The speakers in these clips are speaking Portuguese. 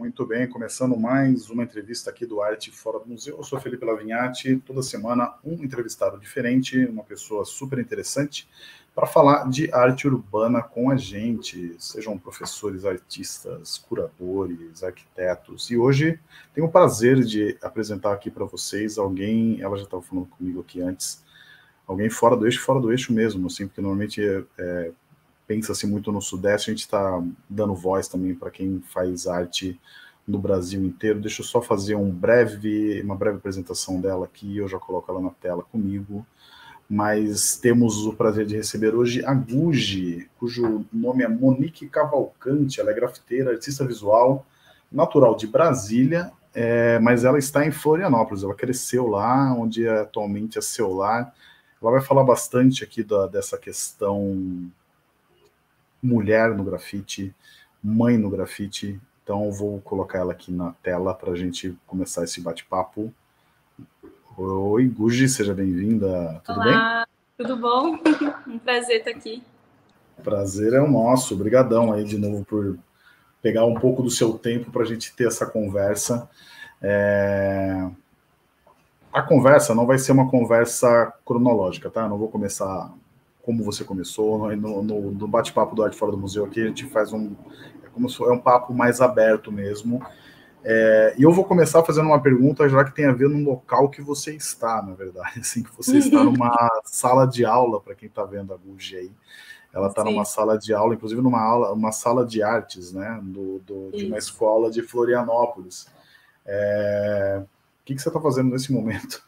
Muito bem, começando mais uma entrevista aqui do Arte Fora do Museu. Eu sou Felipe Lavignati, toda semana um entrevistado diferente, uma pessoa super interessante, para falar de arte urbana com a gente, sejam professores, artistas, curadores, arquitetos. E hoje tenho o prazer de apresentar aqui para vocês alguém, ela já estava falando comigo aqui antes, alguém fora do eixo mesmo, assim, porque normalmente pensa-se muito no Sudeste, a gente está dando voz também para quem faz arte no Brasil inteiro. Deixa eu só fazer uma breve apresentação dela aqui, eu já coloco ela na tela comigo. Mas temos o prazer de receber hoje a Gugi, cujo nome é Monique Cavalcante. Ela é grafiteira, artista visual, natural de Brasília, mas ela está em Florianópolis. Ela cresceu lá, onde atualmente é seu lar. Ela vai falar bastante aqui dessa questão mulher no grafite, mãe no grafite. Então eu vou colocar ela aqui na tela para a gente começar esse bate-papo. Oi, Gugi, seja bem-vinda. Tudo bem? Olá, tudo bom? Um prazer estar aqui. Prazer é o nosso. Obrigadão aí de novo por pegar um pouco do seu tempo para a gente ter essa conversa. A conversa não vai ser uma conversa cronológica, tá? Eu não vou começar como você começou. No bate-papo do Arte Fora do Museu aqui, a gente faz é um papo mais aberto mesmo. E eu vou começar fazendo uma pergunta já que tem a ver no local que você está, na verdade. Assim, que você está numa sala de aula, para quem está vendo a Gugi aí. Ela está numa sala de aula, inclusive uma sala de artes, né? De uma escola de Florianópolis. O que você está fazendo nesse momento?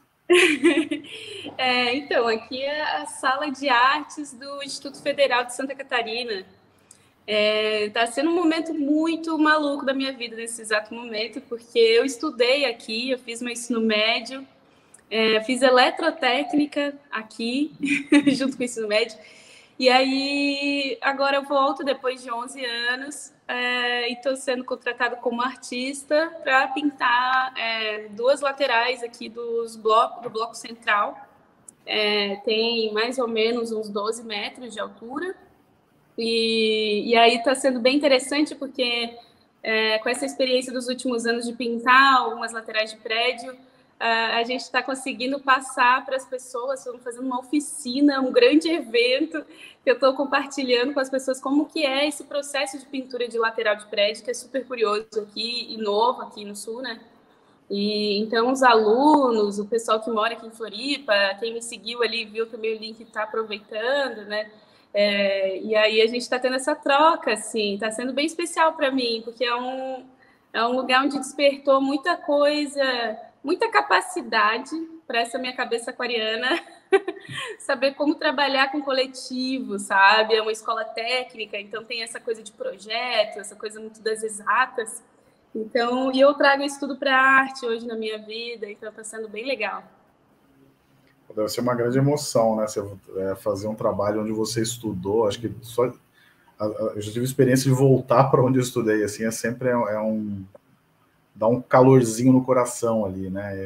Então, aqui é a sala de artes do Instituto Federal de Santa Catarina. Está sendo um momento muito maluco da minha vida nesse exato momento, porque eu estudei aqui, eu fiz meu ensino médio, fiz eletrotécnica aqui, junto com o ensino médio, e aí agora eu volto depois de 11 anos e estou sendo contratada como artista para pintar duas laterais aqui do bloco central. Tem mais ou menos uns 12 metros de altura. E aí está sendo bem interessante porque com essa experiência dos últimos anos de pintar algumas laterais de prédio, a gente está conseguindo passar para as pessoas, estamos fazendo uma oficina, um grande evento, que eu estou compartilhando com as pessoas como que é esse processo de pintura de lateral de prédio, que é super curioso aqui e novo aqui no Sul, né? E então os alunos, o pessoal que mora aqui em Floripa, quem me seguiu ali viu também o link, está aproveitando, né? E aí a gente está tendo essa troca, assim, está sendo bem especial para mim, porque é um lugar onde despertou muita coisa, muita capacidade para essa minha cabeça aquariana, saber como trabalhar com coletivo, sabe? É uma escola técnica, então tem essa coisa de projeto, essa coisa muito das exatas. Então, e eu trago isso tudo para a arte hoje na minha vida, então está sendo bem legal. Deve ser uma grande emoção, né? Você fazer um trabalho onde você estudou. Acho que eu já tive experiência de voltar para onde eu estudei, assim, sempre dá um calorzinho no coração ali, né?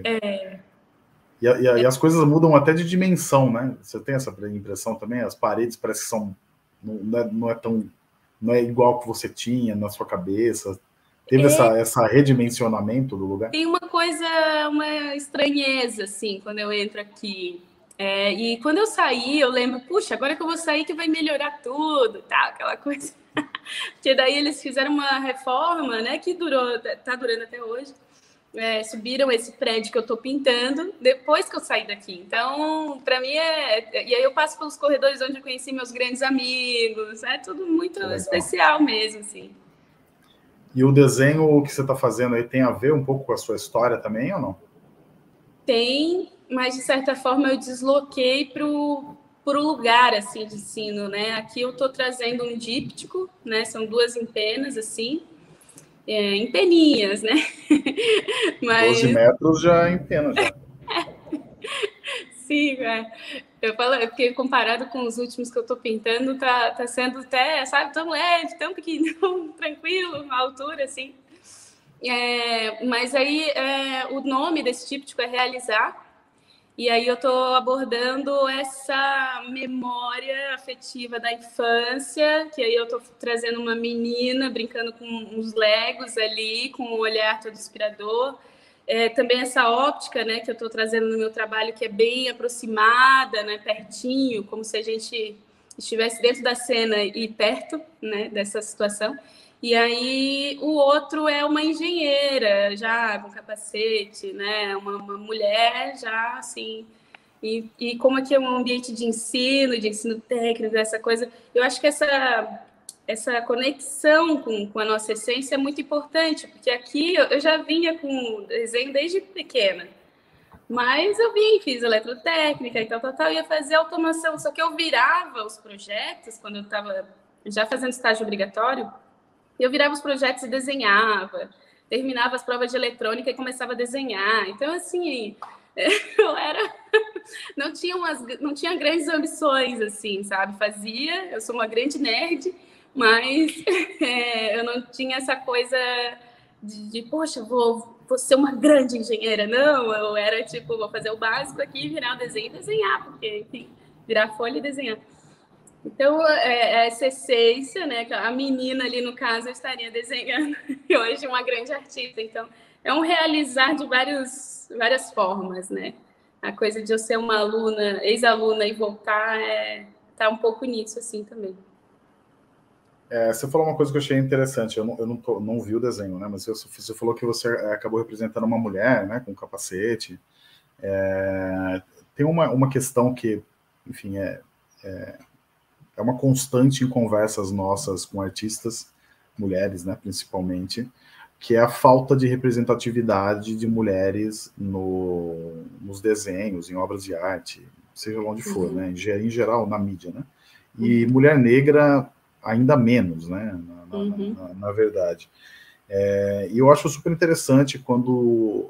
E as coisas mudam até de dimensão, né? Você tem essa impressão também? As paredes parece que são não é igual que você tinha na sua cabeça. Teve essa redimensionamento do lugar? Tem uma estranheza, assim, quando eu entro aqui. E quando eu saí, eu lembro, puxa, agora que eu vou sair que vai melhorar tudo, tá, aquela coisa. Porque daí eles fizeram uma reforma, né, que tá durando até hoje. Subiram esse prédio que eu tô pintando depois que eu saí daqui. Então, para mim E aí eu passo pelos corredores onde eu conheci meus grandes amigos. É tudo muito especial mesmo, assim. E o desenho que você está fazendo aí tem a ver um pouco com a sua história também, ou não? Tem, mas de certa forma eu desloquei para o lugar assim, de ensino, né? Aqui eu estou trazendo um díptico, né? São duas empenas, assim, em peninhas, né? Mas... 12 metros já em pena, já. Sim, eu falo, porque comparado com os últimos que eu estou pintando, tá sendo até, sabe, tão leve, tão pequeno, tão tranquilo, a altura, assim. Mas aí o nome desse díptico é Realizar. E aí eu estou abordando essa memória afetiva da infância, que aí eu estou trazendo uma menina brincando com uns Legos ali, com um olhar todo inspirador. Também essa óptica, né, que eu estou trazendo no meu trabalho, que é bem aproximada, né, pertinho, como se a gente estivesse dentro da cena e perto, né, dessa situação. E aí o outro é uma engenheira, já com capacete, né? Uma mulher já assim. E como aqui é um ambiente de ensino técnico, essa coisa, eu acho que essa conexão com a nossa essência é muito importante, porque aqui eu já vinha com desenho desde pequena. Mas eu vim, fiz eletrotécnica e tal, ia fazer automação. Só que eu virava os projetos, quando eu estava já fazendo estágio obrigatório, eu virava os projetos e desenhava, terminava as provas de eletrônica e começava a desenhar. Então, assim, eu era... Não tinha grandes ambições, assim, sabe? Eu sou uma grande nerd, mas eu não tinha essa coisa poxa, vou ser uma grande engenheira. Não, eu era tipo, vou fazer o básico aqui, virar o desenho e desenhar, porque, enfim, virar folha e desenhar. Então, essa essência, né? A menina ali, no caso, eu estaria desenhando hoje uma grande artista. Então, é um realizar de várias formas, né? A coisa de eu ser uma aluna, ex-aluna e voltar, tá um pouco nisso, assim, também. Você falou uma coisa que eu achei interessante, eu não vi o desenho, né? Mas você falou que você acabou representando uma mulher, né? Com capacete. Tem uma questão que, enfim, é uma constante em conversas nossas com artistas, mulheres, né, principalmente, que é a falta de representatividade de mulheres nos desenhos, em obras de arte, seja onde for, né, em geral, na mídia, né, e mulher negra ainda menos, né, na verdade. E eu acho super interessante quando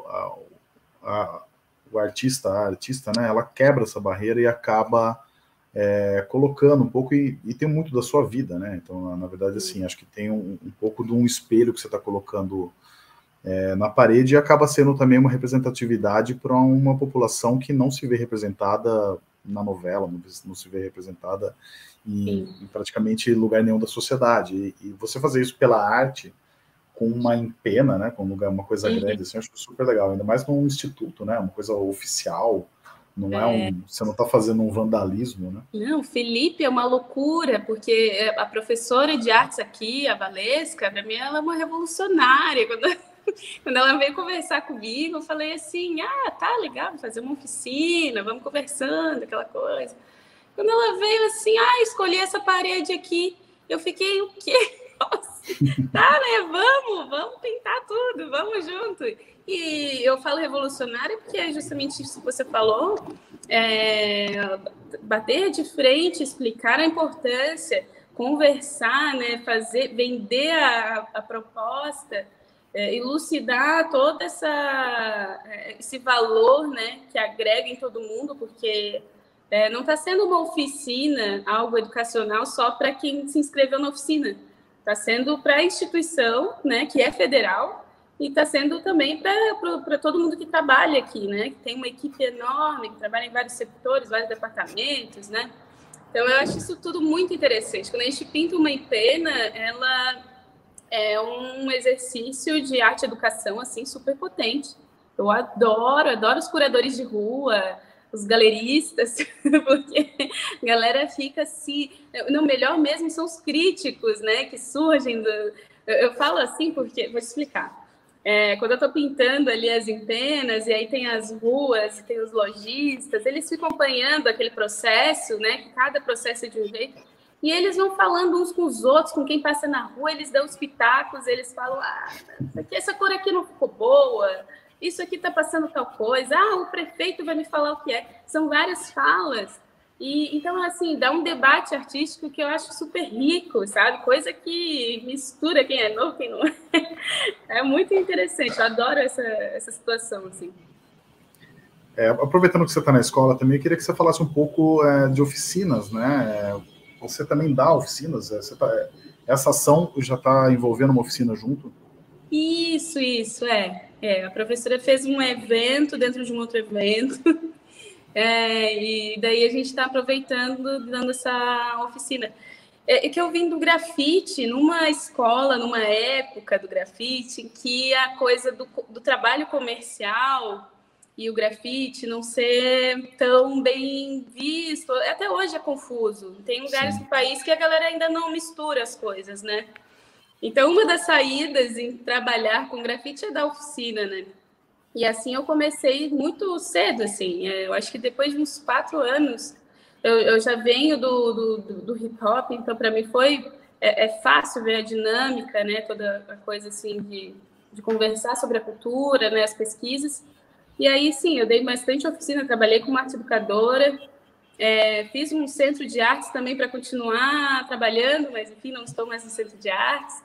o artista, a artista, né, ela quebra essa barreira e acaba colocando um pouco, e tem muito da sua vida, né? Então, na verdade, assim, acho que tem um pouco de um espelho que você está colocando na parede, e acaba sendo também uma representatividade para uma população que não se vê representada na novela, não se vê representada em praticamente lugar nenhum da sociedade. E você fazer isso pela arte, com uma empena, né? Com uma coisa grande, assim, eu acho super legal, ainda mais num instituto, né? Uma coisa oficial. Não você não está fazendo um vandalismo, né? Não, Felipe é uma loucura, porque a professora de artes aqui, a Valesca, para mim ela é uma revolucionária. Quando ela veio conversar comigo, eu falei assim, tá legal, vou fazer uma oficina, vamos conversando, aquela coisa. Quando ela veio assim, escolhi essa parede aqui, eu fiquei, o quê? Nossa, tá, né? Vamos pintar tudo, vamos junto. E eu falo revolucionária porque é justamente isso que você falou, bater de frente, explicar a importância, conversar, né? Vender a proposta, elucidar todo esse valor, né? Que agrega em todo mundo, porque não está sendo uma oficina, algo educacional só para quem se inscreveu na oficina. Está sendo para a instituição, né, que é federal, e está sendo também para todo mundo que trabalha aqui, né, que tem uma equipe enorme, que trabalha em vários setores, vários departamentos, né. Então, eu acho isso tudo muito interessante. Quando a gente pinta uma empena, ela é um exercício de arte e educação, assim, super potente. Eu adoro os curadores de rua, os galeristas, porque a galera fica assim... No melhor mesmo são os críticos, né, que surgem Eu falo assim porque... Vou te explicar. Quando eu estou pintando ali as empenas, e aí tem as ruas, tem os lojistas, eles ficam acompanhando aquele processo, né, que cada processo é de um jeito, e eles vão falando uns com os outros, com quem passa na rua, eles dão os pitacos, eles falam, essa cor aqui não ficou boa, isso aqui está passando tal coisa, o prefeito vai me falar o que é. São várias falas. E então, assim, dá um debate artístico que eu acho super rico, sabe? Coisa que mistura quem é novo, quem não é. É muito interessante, eu adoro essa situação, assim. Aproveitando que você está na escola também, eu queria que você falasse um pouco de oficinas, né? Você também dá oficinas? Essa ação já está envolvendo uma oficina junto? Isso, a professora fez um evento dentro de um outro evento. E daí a gente está aproveitando, dando essa oficina. É que eu vim do grafite, numa escola, numa época do grafite, em que a coisa do trabalho comercial e o grafite não ser tão bem visto. Até hoje é confuso. Tem lugares do país que a galera ainda não mistura as coisas, né? Então, uma das saídas em trabalhar com grafite é da oficina, né? E assim eu comecei muito cedo, assim. Eu acho que depois de uns 4 anos, eu já venho do hip hop, então para mim é fácil ver a dinâmica, né? Toda a coisa assim de conversar sobre a cultura, né? As pesquisas. E aí, sim, eu dei bastante oficina, trabalhei como arte educadora, fiz um centro de artes também para continuar trabalhando, mas enfim, não estou mais no centro de artes.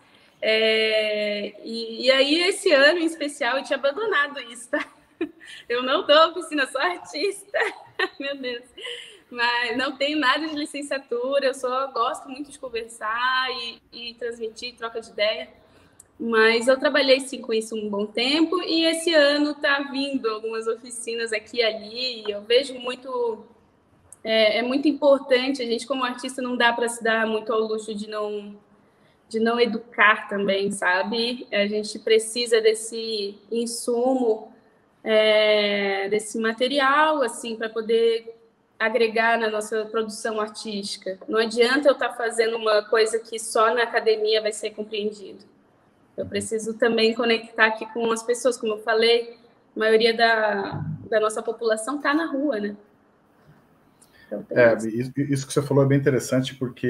E aí, esse ano em especial, eu tinha abandonado isso, tá? Eu não dou oficina, sou artista, meu Deus. Mas não tenho nada de licenciatura, eu só gosto muito de conversar e transmitir, troca de ideia. Mas eu trabalhei sim com isso um bom tempo e esse ano está vindo algumas oficinas aqui e ali. E eu vejo muito. É muito importante, a gente, como artista, não dá para se dar muito ao luxo de não educar também, sabe? A gente precisa desse insumo, desse material, assim, para poder agregar na nossa produção artística. Não adianta eu estar fazendo uma coisa que só na academia vai ser compreendido. Eu preciso também conectar aqui com as pessoas, como eu falei, a maioria da nossa população está na rua, né? Então, isso que você falou é bem interessante, porque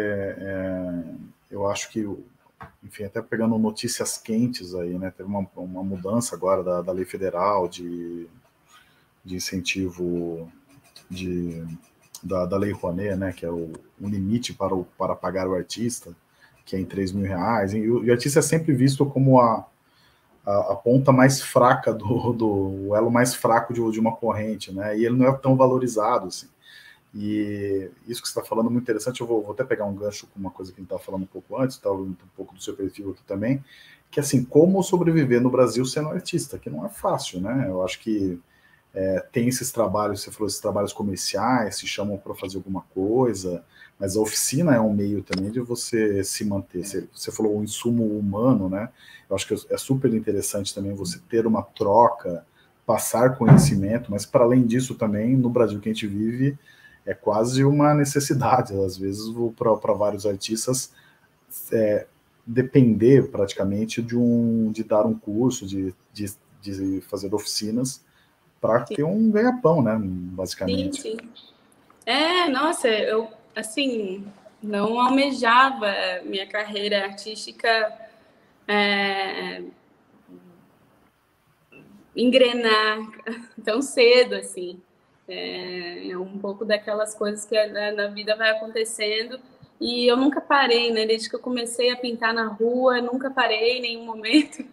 eu acho que, enfim, até pegando notícias quentes aí, né? Teve uma mudança agora da lei federal de incentivo da lei Rouanet, né? Que é o limite para pagar o artista, que é em R$3.000. E o artista é sempre visto como a ponta mais fraca o elo mais fraco de uma corrente, né? E ele não é tão valorizado, assim. E isso que você está falando é muito interessante. Eu vou até pegar um gancho com uma coisa que a gente estava falando um pouco antes, um pouco do seu perfil aqui também, que assim, como sobreviver no Brasil sendo artista, que não é fácil, né? Eu acho que tem esses trabalhos, você falou, esses trabalhos comerciais, se chamam para fazer alguma coisa, mas a oficina é um meio também de você se manter. Você falou o insumo humano, né? Eu acho que é super interessante também você ter uma troca, passar conhecimento, mas para além disso também, no Brasil que a gente vive, é quase uma necessidade, às vezes, para vários artistas, depender praticamente de dar um curso, de fazer oficinas, para ter um ganha-pão, né, basicamente. Sim, sim. Nossa, eu, assim, não almejava minha carreira artística engrenar tão cedo, assim. É um pouco daquelas coisas que na vida vai acontecendo e eu nunca parei, né? Desde que eu comecei a pintar na rua, nunca parei em nenhum momento.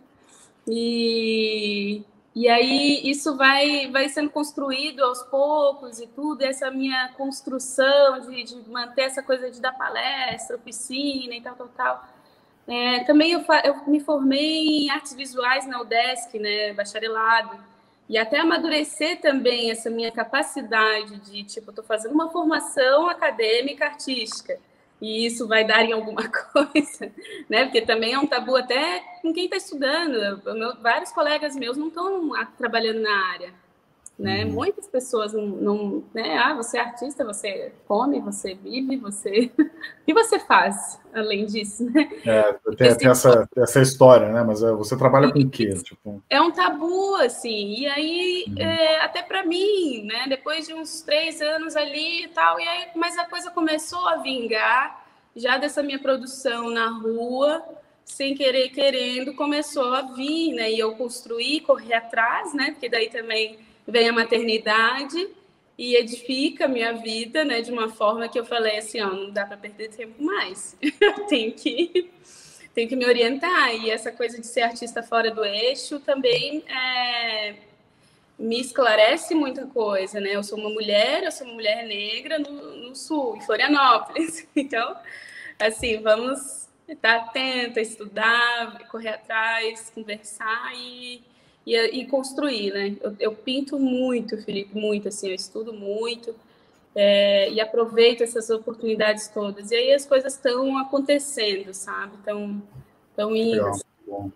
E aí isso vai sendo construído aos poucos e tudo, essa minha construção de manter essa coisa de dar palestra, oficina e tal. Também eu me formei em artes visuais na UDESC, né, bacharelado. E até amadurecer também essa minha capacidade de, tipo, estou fazendo uma formação acadêmica artística. E isso vai dar em alguma coisa, né? Porque também é um tabu até com quem está estudando. Vários colegas meus não estão trabalhando na área, né? Muitas pessoas não, né? Você é artista, você come, você vive, você... O que você faz além disso, né? Tem essa história, né? Mas você trabalha com o quê? Tipo... É um tabu, assim. E aí, até para mim, né? Depois de uns 3 anos ali e tal, mas a coisa começou a vingar, já dessa minha produção na rua, sem querer, querendo, começou a vir, né? E eu construí, corri atrás, né? Porque daí também vem a maternidade e edifica a minha vida, né? De uma forma que eu falei assim, ó, não dá para perder tempo mais. Eu tenho que me orientar. E essa coisa de ser artista fora do eixo também me esclarece muita coisa, né? Eu sou uma mulher negra no Sul, em Florianópolis. Então, assim, vamos estar atenta, estudar, correr atrás, conversar e e construir, né? Eu pinto muito, Felipe, muito, assim, eu estudo muito, e aproveito essas oportunidades todas. E aí as coisas estão acontecendo, sabe? Estão indo. Legal. Assim. Bom.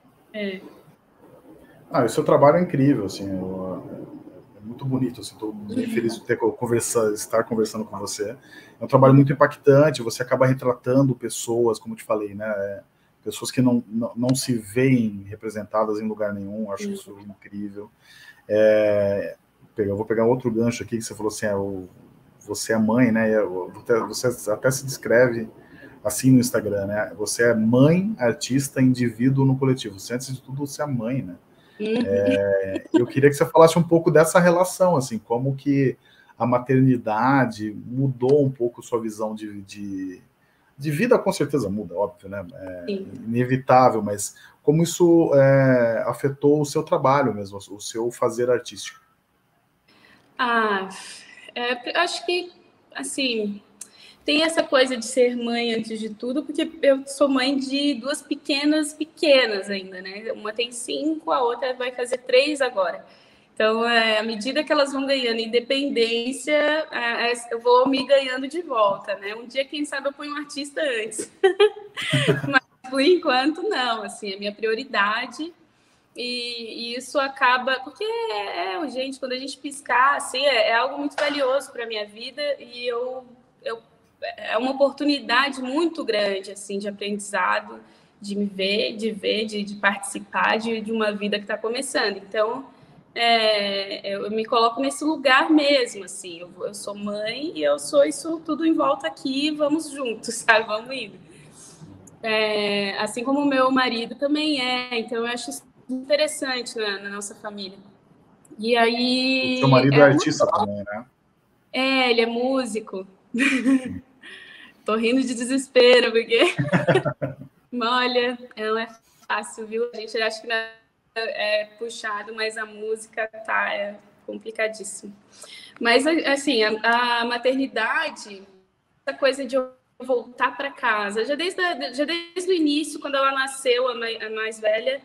O seu trabalho é incrível, assim, é muito bonito, assim, estou bem feliz de estar conversando com você. É um trabalho muito impactante, você acaba retratando pessoas, como te falei, né? Pessoas que não se veem representadas em lugar nenhum, acho isso incrível. Eu vou pegar outro gancho aqui, que você falou assim, você é mãe, né? Você até se descreve assim no Instagram, né? Você é mãe, artista, indivíduo no coletivo. Você, antes de tudo, você é mãe, né? Eu queria que você falasse um pouco dessa relação, assim, como que a maternidade mudou um pouco sua visão de vida, com certeza muda, óbvio, né? Inevitável, mas como isso afetou o seu trabalho mesmo, o seu fazer artístico? Acho que, assim, tem essa coisa de ser mãe antes de tudo, porque eu sou mãe de duas pequenas ainda, né? Uma tem 5, a outra vai fazer 3 agora. Então, à medida que elas vão ganhando independência, eu vou me ganhando de volta, né? Um dia, quem sabe, eu ponho um artista antes. Mas, por enquanto, não. Assim, a minha prioridade... E isso acaba... Porque gente, quando a gente piscar, assim, é algo muito valioso para a minha vida e é uma oportunidade muito grande, assim, de aprendizado, de me ver, de participar de uma vida que está começando. Então, eu me coloco nesse lugar mesmo, assim, eu sou mãe e eu sou isso tudo em volta aqui, vamos juntos, sabe? Vamos indo. Assim como o meu marido também então eu acho isso interessante na nossa família. E aí... O seu marido é artista também, né? Ele é músico. Tô rindo de desespero, porque... Olha, não é fácil, viu? A gente acha que não é puxado, mas a música tá complicadíssimo. Mas, assim, a maternidade, essa coisa de eu voltar para casa, já desde o início, quando ela nasceu, a mais velha,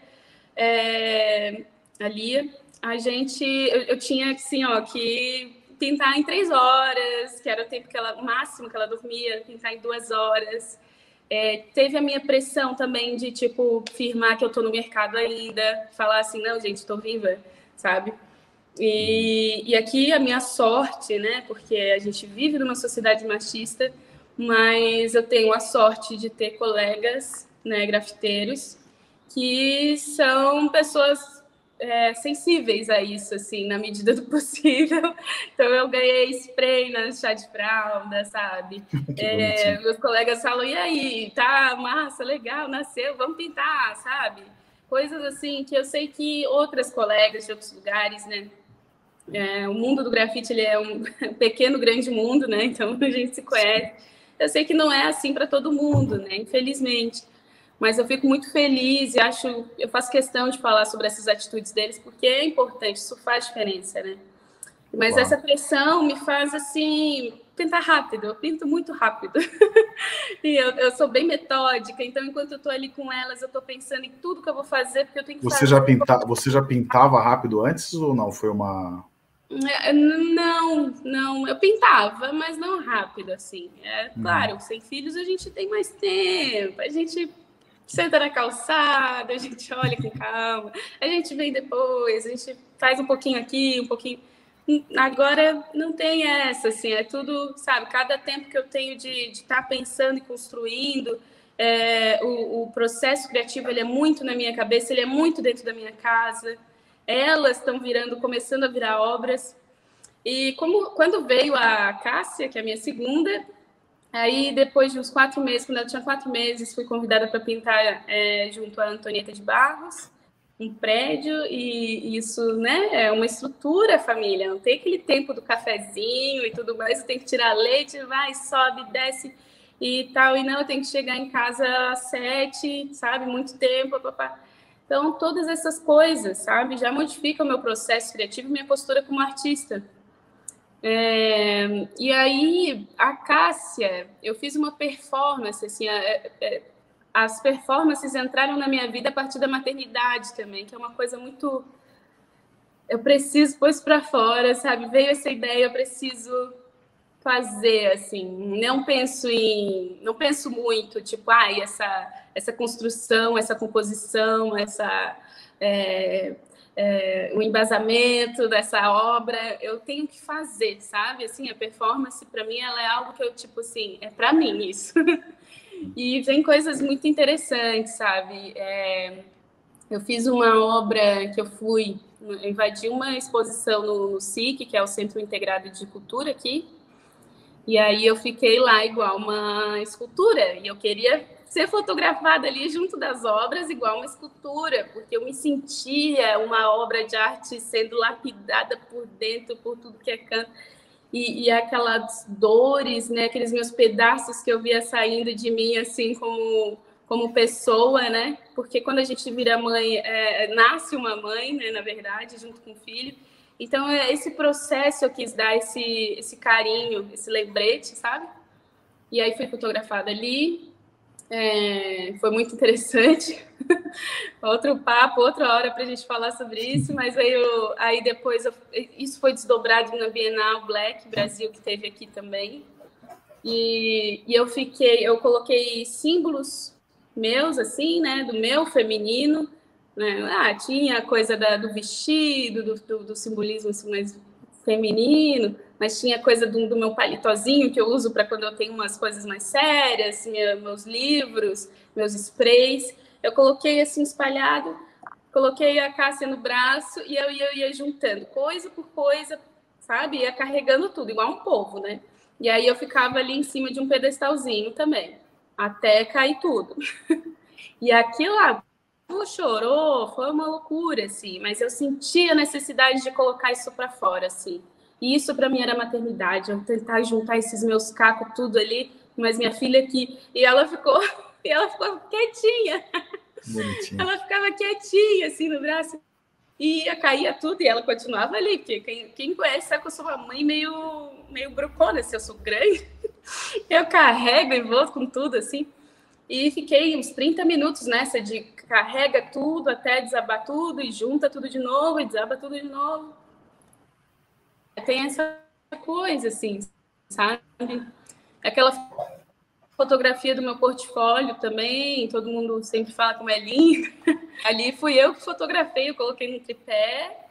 a Lia, eu tinha, assim, que pintar em 3 horas, que era o tempo o máximo que ela dormia, pintar em 2 horas. Teve a minha pressão também de, tipo, firmar que eu tô no mercado ainda, falar assim, não, gente, tô viva, sabe? E aqui a minha sorte, né, porque a gente vive numa sociedade machista, mas eu tenho a sorte de ter colegas, né, grafiteiros, que são pessoas sensíveis a isso, assim, na medida do possível. Então, eu ganhei spray na chá de fralda, sabe? Meus colegas falam, e aí, tá massa, legal, nasceu, vamos pintar, sabe? Coisas assim que eu sei que outras colegas de outros lugares, né? O mundo do grafite, ele é um pequeno, grande mundo, né? Então, a gente se conhece. Eu sei que não é assim para todo mundo, né? Infelizmente. Mas eu fico muito feliz e eu faço questão de falar sobre essas atitudes deles, porque é importante, isso faz diferença, né? Mas essa pressão me faz, assim, pintar rápido. Eu pinto muito rápido. E eu sou bem metódica, então, enquanto eu estou ali com elas, eu estou pensando em tudo que eu vou fazer, porque eu tenho que fazer. Você já pintava rápido antes ou não? Foi uma... Não, eu pintava, mas não rápido, assim. Claro, sem filhos a gente tem mais tempo, a gente senta na calçada, a gente olha com calma, a gente vem depois, a gente faz um pouquinho aqui, um pouquinho... Agora não tem essa, assim, é tudo, sabe, cada tempo que eu tenho de estar pensando e construindo, o processo criativo, ele é muito na minha cabeça, ele é muito dentro da minha casa, elas estão começando a virar obras. E quando veio a Cássia, que é a minha segunda, aí depois de uns 4 meses, quando ela tinha 4 meses, fui convidada para pintar junto à Antonieta de Barros, um prédio, e isso, né, é uma estrutura, família, não tem aquele tempo do cafezinho e tudo mais, tem que tirar leite, vai, sobe, desce e tal, e não, eu tenho que chegar em casa às 7, sabe, muito tempo, papá. Então, todas essas coisas, sabe, já modificam o meu processo criativo e minha postura como artista. E aí, a Cássia, eu fiz uma performance, assim, as performances entraram na minha vida a partir da maternidade também, que é uma coisa muito eu preciso pôr isso para fora, sabe? Veio essa ideia, eu preciso fazer, assim. Não penso muito, tipo, essa construção, essa composição, o embasamento dessa obra, eu tenho que fazer, sabe? Assim, a performance, para mim, ela é algo que eu, tipo assim, é para mim isso. E vem coisas muito interessantes, sabe? Eu fiz uma obra que eu invadi uma exposição no SIC, que é o Centro Integrado de Cultura aqui, e aí eu fiquei lá igual uma escultura, e eu queria ser fotografada ali junto das obras igual uma escultura, porque eu me sentia uma obra de arte sendo lapidada por dentro, por tudo que é canto, e aquelas dores, né, aqueles meus pedaços que eu via saindo de mim, assim, como pessoa, né? Porque quando a gente vira mãe, nasce uma mãe, né, na verdade, junto com o filho. Então, esse processo eu quis dar esse carinho, esse lembrete, sabe? E aí fui fotografada ali, foi muito interessante. Outro papo, outra hora para a gente falar sobre isso, mas aí depois isso foi desdobrado na Bienal Black Brasil, que teve aqui também. E eu coloquei símbolos meus, assim, né, do meu feminino, né? Tinha a coisa do vestido, do simbolismo assim, mais feminino, mas tinha coisa do meu palitozinho que eu uso para quando eu tenho umas coisas mais sérias, meus livros, meus sprays. Eu coloquei assim espalhado, coloquei a Cássia no braço e eu ia juntando coisa por coisa, sabe? Ia carregando tudo, igual um povo, né? E aí eu ficava ali em cima de um pedestalzinho também, até cair tudo. E aquilo lá, chorou, foi uma loucura, assim, mas eu senti a necessidade de colocar isso para fora, assim. E isso para mim era maternidade, eu tentar juntar esses meus cacos tudo ali, mas minha filha aqui, e ela ficou quietinha. Bonitinho. Ela ficava quietinha, assim, no braço, e caía tudo, e ela continuava ali, porque quem conhece sabe que eu sou uma mãe meio brucona, assim, eu sou grande, eu carrego e vou com tudo, assim. E fiquei uns 30 minutos nessa de carrega tudo até desabar tudo e junta tudo de novo e desaba tudo de novo. Tem essa coisa, assim, sabe? Aquela fotografia do meu portfólio também, todo mundo sempre fala como é linda. Ali fui eu que fotografei, eu coloquei no tripé,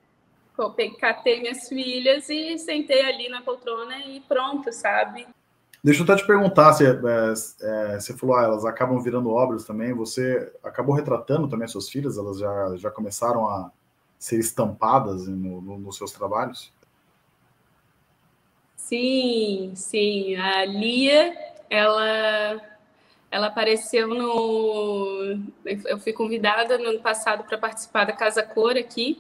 catei minhas filhas e sentei ali na poltrona e pronto, sabe? Deixa eu até te perguntar, você falou, elas acabam virando obras também, você acabou retratando também as suas filhas, elas já começaram a ser estampadas nos seus trabalhos? Sim, sim. A Lia, ela apareceu no... Eu fui convidada no ano passado para participar da Casa Cor aqui,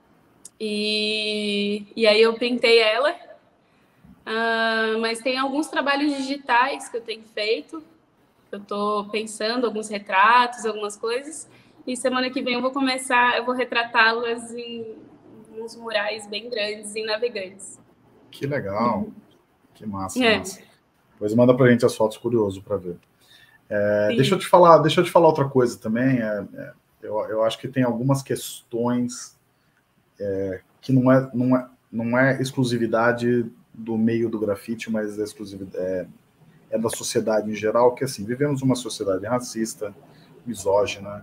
e aí eu pintei ela. Mas tem alguns trabalhos digitais que eu tenho feito, eu estou pensando, alguns retratos, algumas coisas, e semana que vem eu vou retratá-las em uns murais bem grandes em Navegantes. Que legal, que massa, massa. Pois manda pra gente as fotos, curioso para ver. Deixa eu te falar outra coisa também, eu acho que tem algumas questões que não é exclusividade do meio do grafite, mas é da sociedade em geral, que assim, vivemos uma sociedade racista, misógina,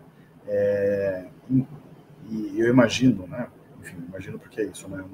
e eu imagino, né? Enfim, imagino porque é isso, né?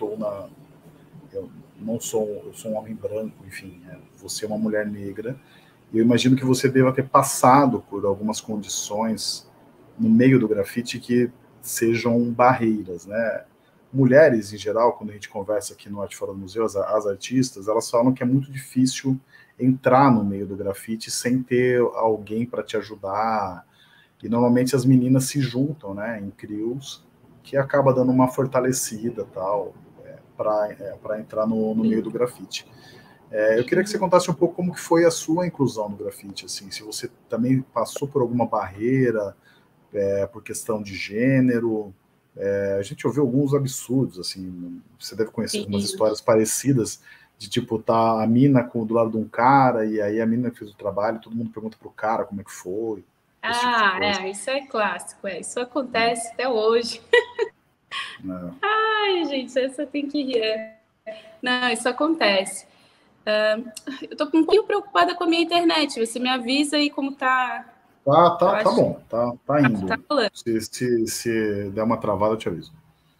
Eu sou um homem branco, enfim, você é uma mulher negra, e eu imagino que você deva ter passado por algumas condições no meio do grafite que sejam barreiras, né? Mulheres, em geral, quando a gente conversa aqui no Arte Fora do Museu, as artistas, elas falam que é muito difícil entrar no meio do grafite sem ter alguém para te ajudar. E normalmente as meninas se juntam, né, em crios, que acaba dando uma fortalecida tal, para entrar no meio do grafite. Eu queria que você contasse um pouco como que foi a sua inclusão no grafite, assim, se você também passou por alguma barreira, por questão de gênero. A gente ouviu alguns absurdos, assim, você deve conhecer algumas histórias parecidas, de tipo, tá a mina do lado de um cara, e aí a mina que fez o trabalho, todo mundo pergunta pro cara como é que foi. Isso é clássico, isso acontece até hoje. Ai, gente, essa tem que rir. Não, isso acontece. Eu tô um pouquinho preocupada com a minha internet. Você me avisa aí como tá. Tá bom, tá indo. Tá rolando. Se der uma travada, eu te aviso.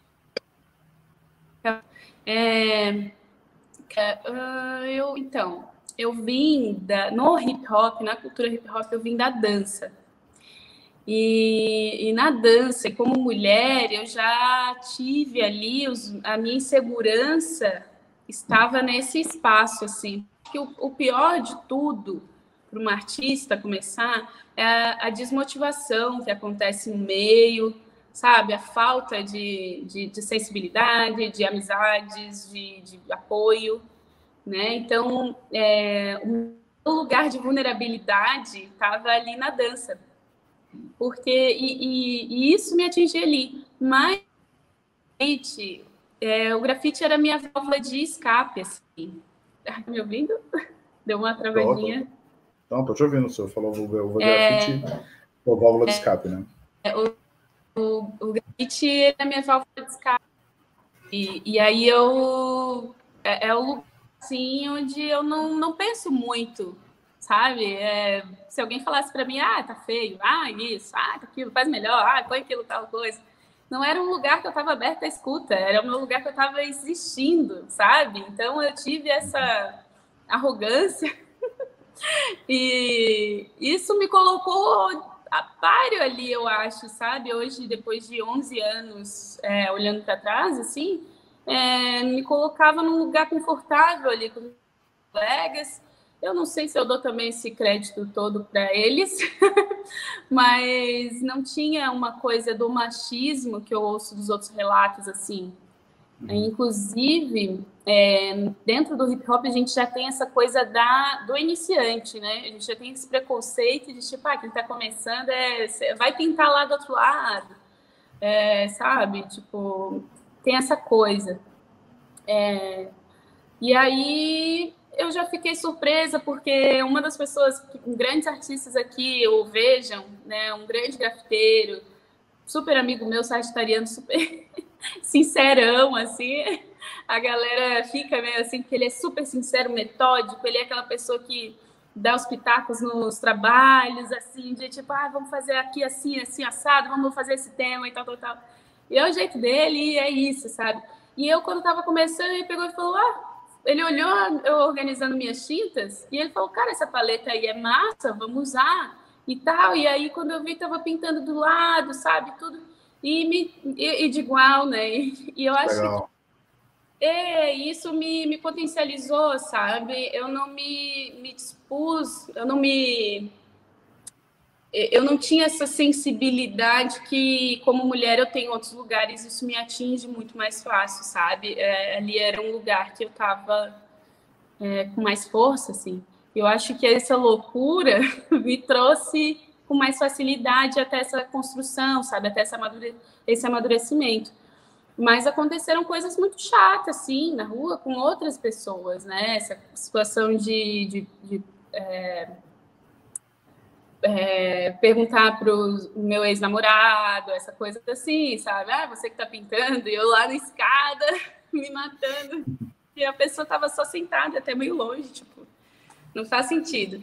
Eu vim no hip hop, na cultura hip hop, eu vim da dança. E na dança, como mulher, eu já tive ali a minha insegurança estava nesse espaço, assim. Porque o pior de tudo para uma artista começar é a desmotivação que acontece no meio, sabe? A falta de sensibilidade, de amizades, de apoio, né? Então, o meu lugar de vulnerabilidade estava ali na dança, porque e isso me atingia ali. Mas o grafite era a minha válvula de escape, assim. Tá me ouvindo? Deu uma travadinha. Não, tô te ouvindo, o senhor falou o grafite, a válvula de escape, né? O grafite é a minha válvula de escape. E aí é o lugar assim, onde eu não penso muito, sabe? Se alguém falasse para mim, tá feio, isso, tá aquilo, faz melhor, põe aquilo, tal coisa. Não era um lugar que eu estava aberta à escuta, era o meu lugar que eu estava existindo, sabe? Então eu tive essa arrogância e isso me colocou a páreo ali, eu acho, sabe? Hoje, depois de 11 anos olhando para trás, assim, me colocava num lugar confortável ali com os colegas. Eu não sei se eu dou também esse crédito todo para eles, mas não tinha uma coisa do machismo que eu ouço dos outros relatos, assim. Inclusive, dentro do hip hop, a gente já tem essa coisa do iniciante, né? A gente já tem esse preconceito de tipo, quem tá começando vai tentar lá do outro lado, sabe? Tipo, tem essa coisa. E aí eu já fiquei surpresa, porque uma das pessoas, grandes artistas aqui, o Vejam, né? Um grande grafiteiro, super amigo meu, sagitariano, super sincerão, assim. A galera fica meio assim, porque ele é super sincero, metódico, ele é aquela pessoa que dá os pitacos nos trabalhos, assim, de tipo, vamos fazer aqui assim, assim, assado, vamos fazer esse tema e tal, tal, tal. E é o jeito dele e é isso, sabe? E eu, quando tava começando, ele pegou e falou, ele olhou eu organizando minhas tintas e ele falou, cara, essa paleta aí é massa, vamos usar e tal. E aí, quando eu vi, tava pintando do lado, sabe, tudo. E de igual, né? E eu acho Legal. que isso me potencializou, sabe? Eu não me dispus, eu não tinha essa sensibilidade que, como mulher, eu tenho em outros lugares, isso me atinge muito mais fácil, sabe? Ali era um lugar que eu estava com mais força, assim. Eu acho que essa loucura me trouxe com mais facilidade até essa construção, sabe? Até esse amadurecimento. Mas aconteceram coisas muito chatas, assim, na rua, com outras pessoas, né? Essa situação de perguntar para o meu ex-namorado, essa coisa assim, sabe? Você que está pintando, e eu lá na escada, me matando. E a pessoa estava só sentada, até meio longe, tipo, não faz sentido.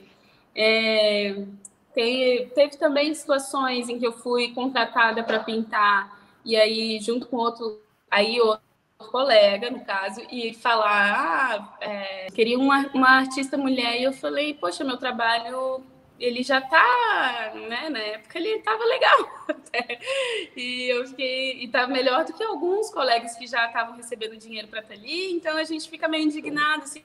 Teve também situações em que eu fui contratada para pintar, e aí, junto com outro colega, no caso, e falar, queria uma artista mulher, e eu falei, poxa, meu trabalho, ele já tá, né, na época ele tava legal, e eu fiquei, e tava melhor do que alguns colegas que já estavam recebendo dinheiro para estar ali, então a gente fica meio indignado, assim,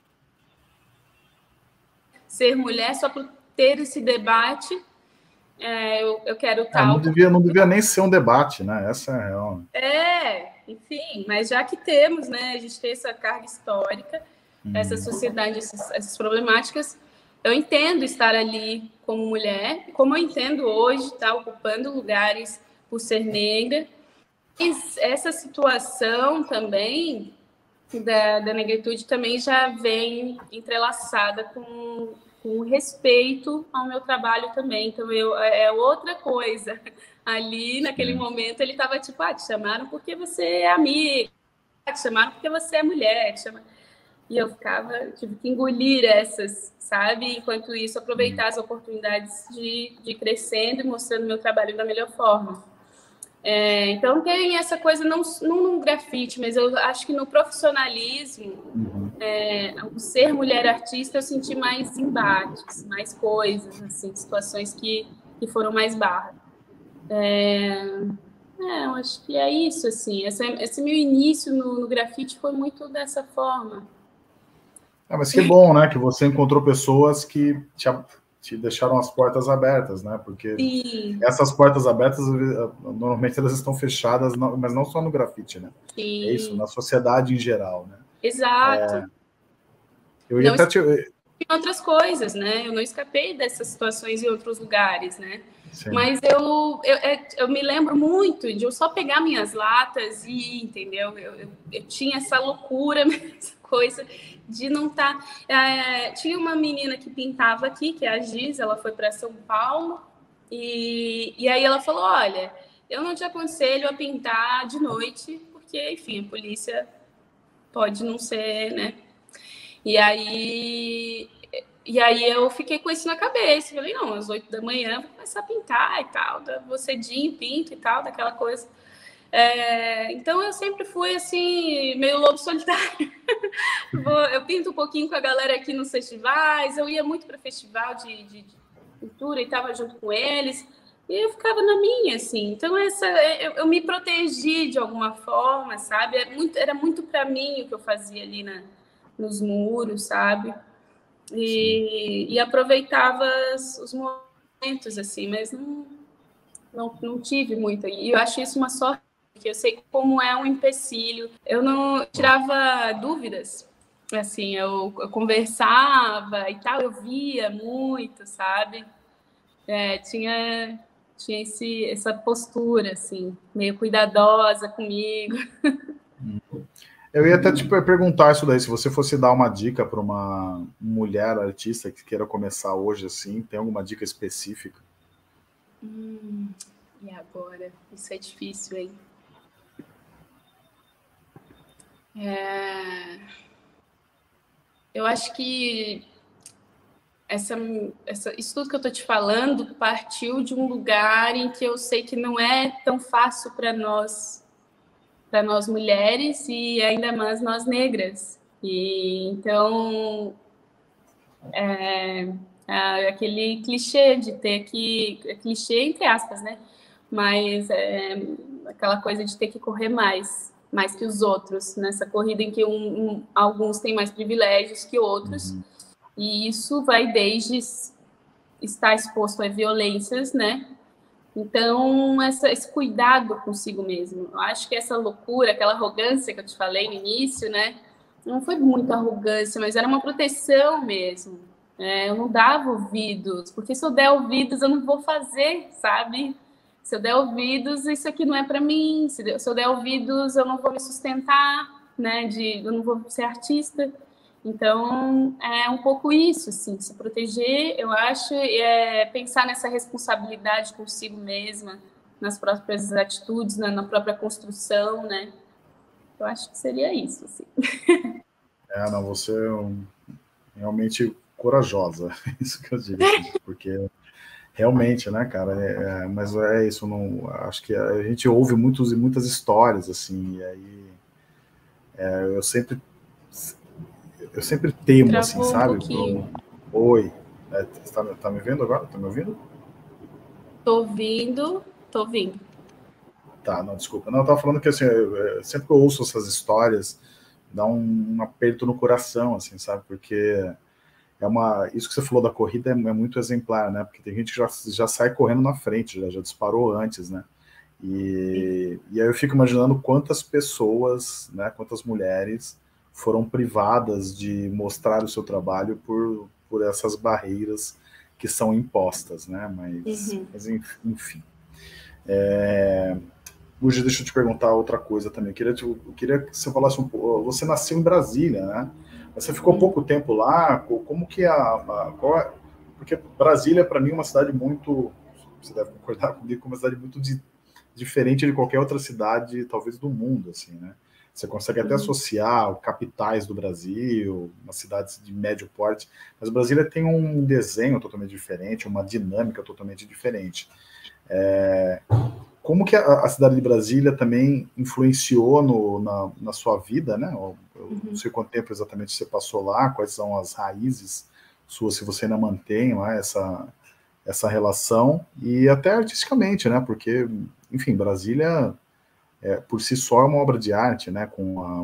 ser mulher só por ter esse debate, eu quero tal. Não devia nem ser um debate, né? Essa é a real. Enfim, mas já que temos, né, a gente tem essa carga histórica, essa sociedade, essas problemáticas, eu entendo estar ali como mulher, como eu entendo hoje estar ocupando lugares por ser negra. E essa situação também da negritude também já vem entrelaçada com com respeito ao meu trabalho também. Então, é outra coisa. Ali, naquele momento, ele estava tipo, te chamaram porque você é amiga, te chamaram porque você é mulher, E eu tive que engolir essas, sabe? Enquanto isso, aproveitar as oportunidades de ir crescendo e mostrando meu trabalho da melhor forma. Então, tem essa coisa, não no grafite, mas eu acho que no profissionalismo, o ser mulher artista, eu senti mais embates, mais coisas, assim, situações que foram mais barras. Eu acho que é isso, assim. Esse meu início no grafite foi muito dessa forma. Mas que bom, né? Que você encontrou pessoas que te deixaram as portas abertas, né? Porque Sim. Essas portas abertas, normalmente elas estão fechadas, mas não só no grafite, né? Sim. É isso, na sociedade em geral, né? Exato. Eu ia até em outras coisas, né? Eu não escapei dessas situações em outros lugares, né? Sim. Mas eu me lembro muito de eu só pegar minhas latas e ir, entendeu? Eu tinha essa loucura, essa coisa de não estar... tinha uma menina que pintava aqui, que é a Giz, ela foi para São Paulo, e aí ela falou, olha, eu não te aconselho a pintar de noite, porque, enfim, a polícia pode não ser, né? E aí eu fiquei com isso na cabeça. Falei, não, às 8 da manhã vou começar a pintar e tal. Vou cedinho, pinto e tal, daquela coisa. Então eu sempre fui assim, meio lobo solitário. Eu pinto um pouquinho com a galera aqui nos festivais. Eu ia muito para festival de pintura e estava junto com eles. E eu ficava na minha, assim. Então eu me protegi de alguma forma, sabe? Era muito para mim o que eu fazia ali nos muros, sabe? E aproveitava os momentos, assim, mas não tive muito. E eu acho isso uma sorte, porque eu sei como é um empecilho. Eu não tirava dúvidas, assim, eu conversava e tal, eu via muito, sabe? Tinha essa postura, assim, meio cuidadosa comigo. Eu ia até te perguntar isso daí, se você fosse dar uma dica para uma mulher artista que queira começar hoje assim, tem alguma dica específica? E agora? Isso é difícil, hein? Eu acho que isso tudo que eu estou te falando partiu de um lugar em que eu sei que não é tão fácil para nós mulheres e ainda mais nós negras. E então aquele clichê de ter que clichê entre aspas, né? Mas aquela coisa de ter que correr mais que os outros nessa corrida em que alguns têm mais privilégios que outros. E isso vai desde estar exposto a violências, né? Então, esse cuidado consigo mesmo. Eu acho que essa loucura, aquela arrogância que eu te falei no início, né? Não foi muita arrogância, mas era uma proteção mesmo. Eu não dava ouvidos, porque se eu der ouvidos, eu não vou fazer, sabe? Se eu der ouvidos, isso aqui não é para mim. Se eu der ouvidos, eu não vou me sustentar, né? Eu não vou ser artista. Então, é um pouco isso, assim, se proteger, eu acho, pensar nessa responsabilidade consigo mesma, nas próprias atitudes, né, na própria construção, né? Eu acho que seria isso, assim. Não, você é realmente corajosa, isso que eu digo, assim, porque realmente, né, cara, mas é isso, não, acho que a gente ouve muitas histórias, assim, e aí eu sempre temo, Travou assim, sabe? Oi, tá me vendo agora? Tá me ouvindo? Tô ouvindo. Tá, não, desculpa. Não, eu tava falando que, assim, sempre que eu ouço essas histórias, dá um aperto no coração, assim, sabe? Porque isso que você falou da corrida é muito exemplar, né? Porque tem gente que já sai correndo na frente, já disparou antes, né? E aí eu fico imaginando quantas pessoas, né, quantas mulheres foram privadas de mostrar o seu trabalho por essas barreiras que são impostas, né? Mas enfim. Luigi, deixa eu te perguntar outra coisa também. Eu queria que você falasse um pouco. Você nasceu em Brasília, né? Mas você ficou pouco tempo lá, como que porque Brasília, para mim, é uma cidade muito, você deve concordar comigo, uma cidade muito diferente de qualquer outra cidade, talvez do mundo, assim, né? Você consegue até associar capitais do Brasil, umas cidades de médio porte, mas Brasília tem um desenho totalmente diferente, uma dinâmica totalmente diferente. Como que a cidade de Brasília também influenciou na sua vida, né? Eu não sei quanto tempo exatamente você passou lá, quais são as raízes suas, se você ainda mantém lá essa relação, e até artisticamente, né? Porque, enfim, Brasília, por si só, é uma obra de arte, né?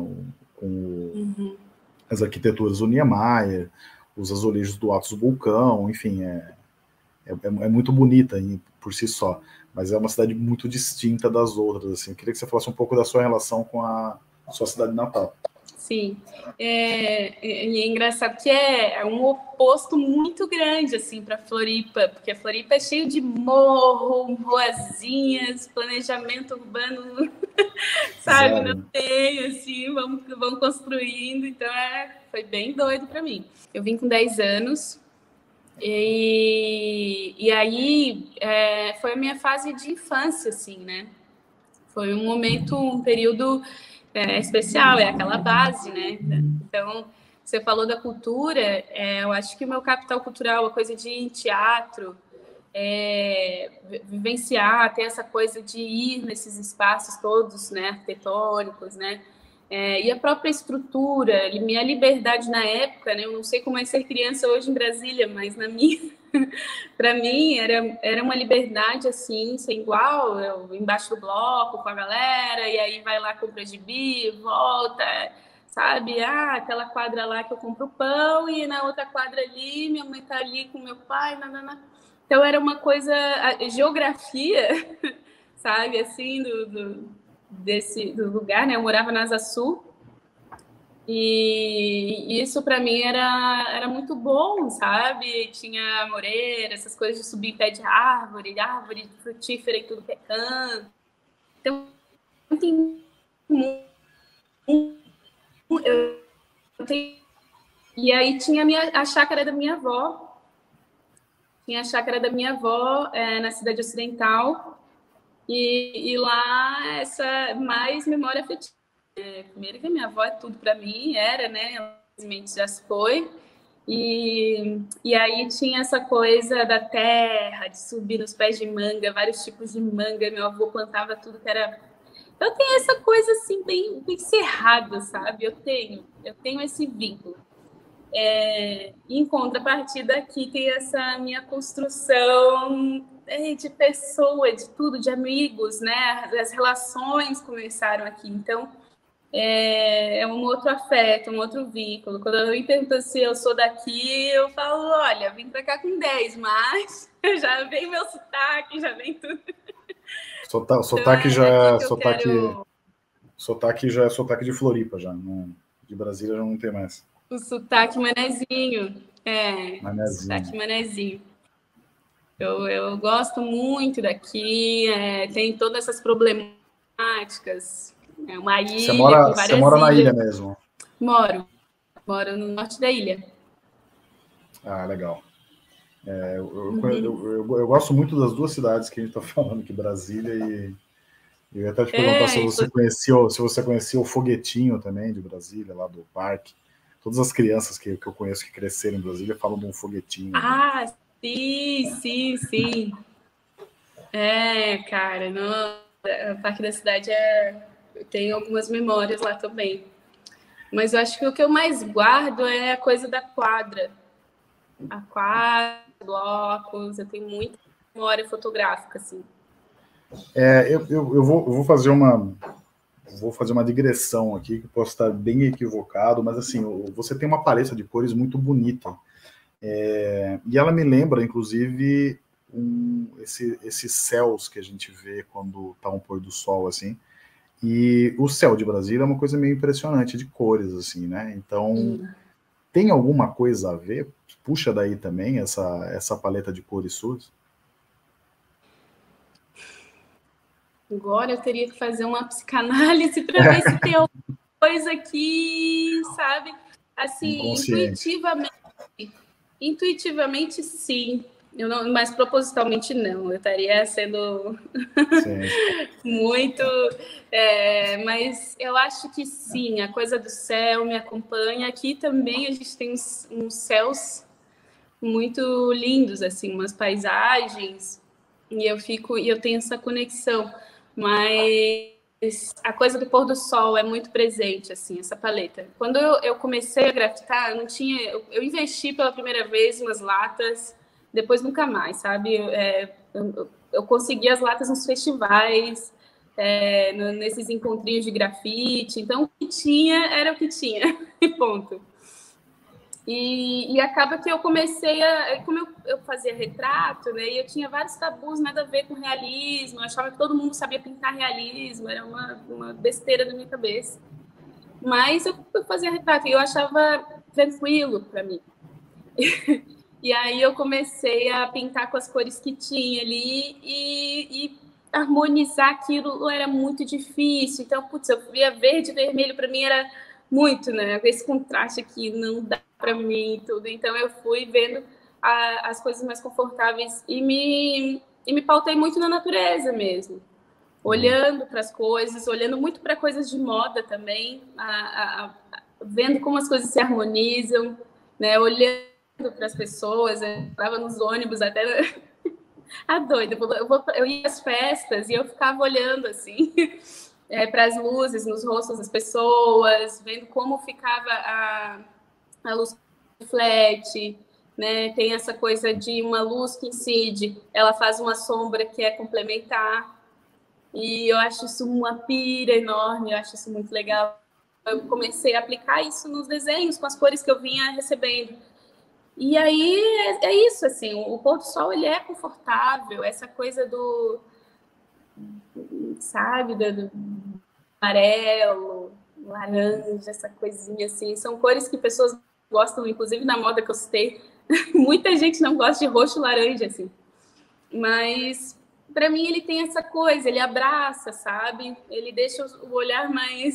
As arquiteturas do Niemeyer, os azulejos do Atos do Vulcão, enfim, é muito bonita por si só, mas é uma cidade muito distinta das outras, assim. Eu queria que você falasse um pouco da sua relação com a sua cidade natal. Sim, e é engraçado que é um oposto muito grande, assim, para Floripa, porque a Floripa é cheio de morro, ruazinhas, planejamento urbano, sabe, não tem, assim, vamos construindo, então foi bem doido para mim. Eu vim com 10 anos, e aí foi a minha fase de infância, assim, né? Foi um momento, um período especial, é aquela base, né? Então, você falou da cultura, eu acho que o meu capital cultural, a coisa de ir em teatro, vivenciar, ter essa coisa de ir nesses espaços todos, né, arquitetônicos, né? E a própria estrutura, minha liberdade na época, né? Eu não sei como é ser criança hoje em Brasília, mas na minha, para mim era uma liberdade assim, sem igual. Eu embaixo do bloco com a galera, e aí vai lá, compra gibi, volta, sabe? Aquela quadra lá que eu compro pão, e na outra quadra ali, minha mãe tá ali com meu pai, nanana. Então era uma coisa, a geografia, sabe, assim, do lugar, né? Eu morava na Asa Sul, e isso para mim era muito bom, sabe? Tinha moreira, essas coisas de subir em pé de árvore frutífera e tudo que é canto. Então, tem e aí tinha a chácara da minha avó. Tinha a chácara da minha avó na cidade ocidental. E lá, essa mais memória afetiva. Primeiro que a minha avó é tudo para mim, né? Ela infelizmente já se foi. E aí tinha essa coisa da terra, de subir nos pés de manga, vários tipos de manga. Meu avô plantava tudo que era. Eu tenho essa coisa assim, bem cerrada, sabe? Eu tenho esse vínculo. Em contrapartida, aqui tem essa minha construção de pessoa, de tudo, de amigos, né? As relações começaram aqui. Então, é um outro afeto, um outro vínculo. Quando alguém pergunta se eu sou daqui, eu falo, olha, vim para cá com 10, mas já vem meu sotaque, já vem tudo. Sotaque já é sotaque já é sotaque de Floripa, já. Não, de Brasília já não tem mais. O sotaque manezinho. Manezinho. Sotaque manezinho. Eu gosto muito daqui, tem todas essas problemáticas. É uma ilha com várias ilhas. Você mora na ilha mesmo? Moro no norte da ilha. Ah, legal. Eu gosto muito das duas cidades que a gente está falando aqui, Brasília e eu ia até te perguntar se você conhecia o Foguetinho também de Brasília, lá do parque. Todas as crianças que eu conheço que cresceram em Brasília falam de um foguetinho. Ah, né? Sim. Cara, o Parque da Cidade eu tenho algumas memórias lá também. Mas eu acho que o que eu mais guardo é a coisa da quadra. A quadra, blocos, eu tenho muita memória fotográfica, assim. Eu vou fazer uma digressão aqui, que posso estar bem equivocado, mas assim, você tem uma paleta de cores muito bonita. E ela me lembra, inclusive, esses céus que a gente vê quando está um pôr do sol, assim. E o céu de Brasília é uma coisa meio impressionante de cores, assim, né? Então, tem alguma coisa a ver? Puxa daí também essa paleta de cores suas? Agora eu teria que fazer uma psicanálise para ver se tem alguma coisa aqui, sabe? Assim, inconsciente. intuitivamente sim. Eu não, mas propositalmente não. Eu estaria sendo Sim, sim. muito. Mas eu acho que sim, a coisa do céu me acompanha. Aqui também a gente tem uns céus muito lindos, assim, umas paisagens, e eu tenho essa conexão. Mas a coisa do pôr do sol é muito presente, assim, essa paleta. Quando eu comecei a grafitar, eu não tinha. Eu investi pela primeira vez umas latas, depois nunca mais, sabe? Eu consegui as latas nos festivais, nesses encontrinhos de grafite. Então, o que tinha era o que tinha, e ponto. E acaba que eu comecei a. Como eu fazia retrato, né? E eu tinha vários tabus, nada a ver com realismo. Eu achava que todo mundo sabia pintar realismo, era uma besteira na minha cabeça. Mas eu fazia retrato e eu achava tranquilo para mim. E aí eu comecei a pintar com as cores que tinha ali e harmonizar aquilo era muito difícil. Então, putz, eu via verde e vermelho, para mim era muito, né? Esse contraste aqui não dá para mim e tudo. Então, eu fui vendo as coisas mais confortáveis e me pautei muito na natureza mesmo. Olhando para as coisas, olhando muito para coisas de moda também, vendo como as coisas se harmonizam, né? Olhando para as pessoas, eu estava nos ônibus até a doida. Eu ia às festas e eu ficava olhando assim para as luzes nos rostos das pessoas, vendo como ficava a luz que reflete, né? Tem essa coisa de uma luz que incide, ela faz uma sombra que é complementar. E eu acho isso uma pira enorme, eu acho isso muito legal. Eu comecei a aplicar isso nos desenhos, com as cores que eu vinha recebendo. E aí isso, assim, o pôr do sol ele é confortável, essa coisa do, sabe, do amarelo, laranja, essa coisinha assim, são cores que pessoas gostam, inclusive na moda que eu citei, muita gente não gosta de roxo e laranja, assim, mas para mim ele tem essa coisa, ele abraça, sabe, ele deixa o olhar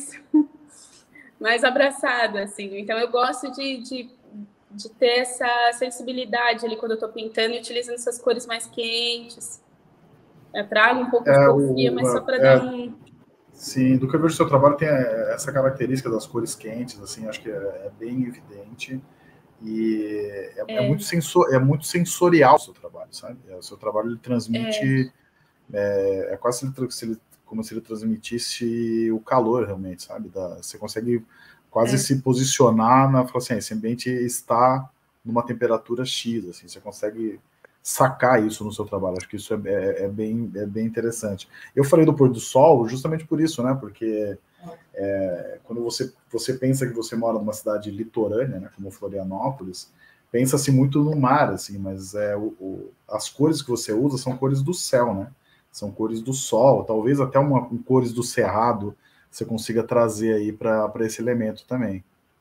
mais abraçado, assim, então eu gosto de ter essa sensibilidade ali quando eu estou pintando e utilizando essas cores mais quentes. Eu trago um pouco de porfia, mas só para dar um... Sim, do que eu vejo no seu trabalho tem essa característica das cores quentes, assim, acho que é bem evidente e é muito sensorial o seu trabalho, sabe? O seu trabalho ele transmite, quase como se ele transmitisse o calor realmente, sabe? Você consegue quase se posicionar falar assim, esse ambiente está numa temperatura X, assim, você consegue sacar isso no seu trabalho. Acho que isso é bem interessante. Eu falei do pôr do sol justamente por isso, né? Porque quando você pensa que você mora numa cidade litorânea, né, como Florianópolis, pensa-se muito no mar, assim, mas as cores que você usa são cores do céu, né? São cores do sol, talvez até cores do cerrado você consiga trazer aí para esse elemento também.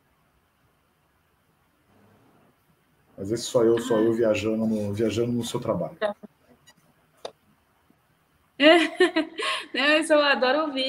Às vezes só eu viajando no seu trabalho. Isso eu adoro ouvir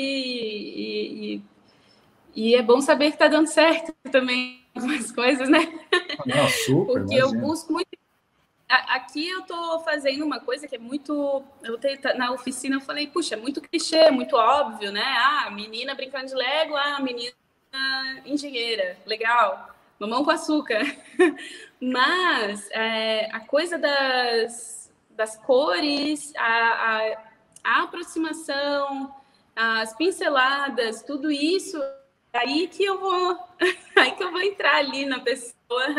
e é bom saber que está dando certo também algumas coisas, né? Não, super, porque imagina. Eu busco muito. Aqui eu estou fazendo uma coisa que é muito. Na oficina eu falei, puxa, é muito clichê, muito óbvio, né? Menina brincando de Lego, menina engenheira, legal, mamão com açúcar. Mas a coisa das cores, a aproximação, as pinceladas, tudo isso, aí que eu vou entrar ali na pessoa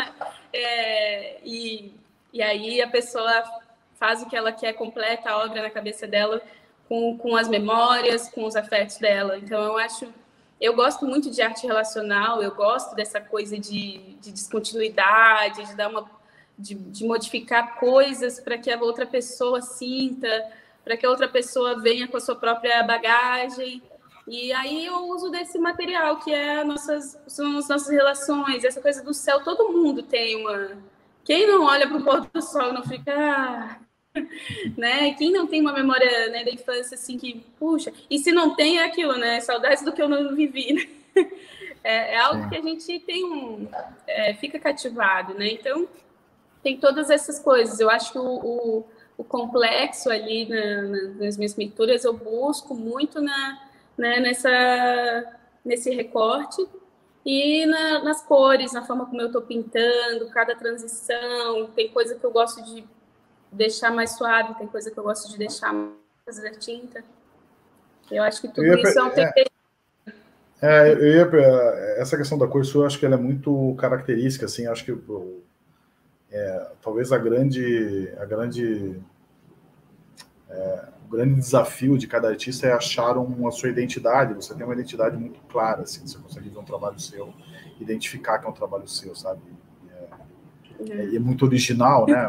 e aí a pessoa faz o que ela quer, completa a obra na cabeça dela com as memórias, com os afetos dela. Então eu gosto muito de arte relacional, eu gosto dessa coisa de descontinuidade, de modificar coisas para que a outra pessoa sinta, para que a outra pessoa venha com a sua própria bagagem. E aí eu uso desse material, que são as nossas relações, essa coisa do céu, todo mundo tem uma... Quem não olha para o pôr do sol não fica... né? Quem não tem uma memória, né, da infância, assim, que, puxa... E se não tem, é aquilo, né? Saudades do que eu não vivi, né? É algo que a gente tem fica cativado, né? Então, tem todas essas coisas. Eu acho que o complexo ali nas minhas pinturas eu busco muito nesse recorte e nas cores, na forma como eu estou pintando, cada transição. Tem coisa que eu gosto de deixar mais suave, tem coisa que eu gosto de deixar mais da tinta. Eu acho que tudo isso é um tempero. Essa questão da cor, eu acho que ela é muito característica, assim, acho que talvez o grande desafio de cada artista é achar a sua identidade. Você tem uma identidade muito clara, assim, você consegue ver um trabalho seu, identificar que é um trabalho seu, sabe? É muito original, né?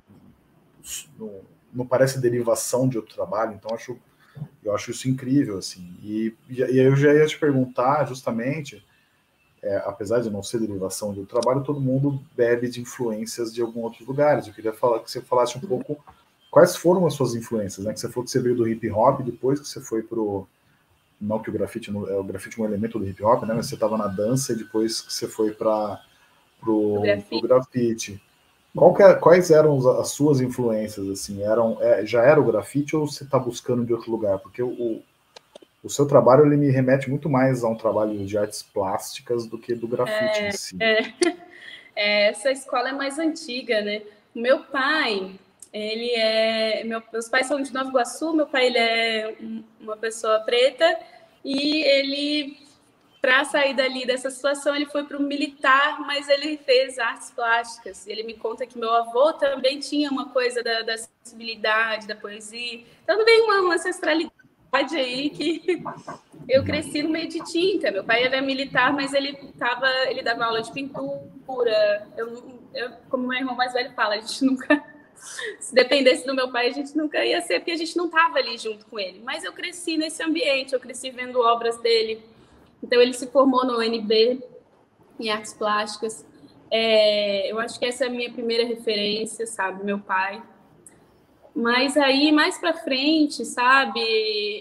Não parece derivação de outro trabalho, então eu acho isso incrível, assim. E eu já ia te perguntar, justamente, apesar de não ser derivação de outro trabalho, todo mundo bebe de influências de alguns outros lugares. Eu queria que você falasse um pouco quais foram as suas influências, né? Que você falou que você veio do hip hop, depois que você foi não que o grafite é um elemento do hip hop, né? Mas você estava na dança e depois que você foi pro grafite. Quais eram as suas influências, assim? Já era o grafite ou você está buscando de outro lugar? Porque o seu trabalho, ele me remete muito mais a um trabalho de artes plásticas do que do grafite em si. Essa escola é mais antiga, né? O meu pai, meus pais são de Nova Iguaçu, meu pai ele é uma pessoa preta e ele, para sair dessa situação, ele foi para o militar, mas ele fez artes plásticas. Ele me conta que meu avô também tinha uma coisa da sensibilidade, da poesia. Então, veio uma ancestralidade aí que eu cresci no meio de tinta. Meu pai era militar, mas ele dava aula de pintura. Como meu irmão mais velho fala, a gente nunca... Se dependesse do meu pai, a gente nunca ia ser, porque a gente não estava ali junto com ele. Mas eu cresci nesse ambiente, eu cresci vendo obras dele. Então, ele se formou no UNB, em artes plásticas. Eu acho que essa é a minha primeira referência, sabe? Meu pai. Mas aí, mais para frente, sabe?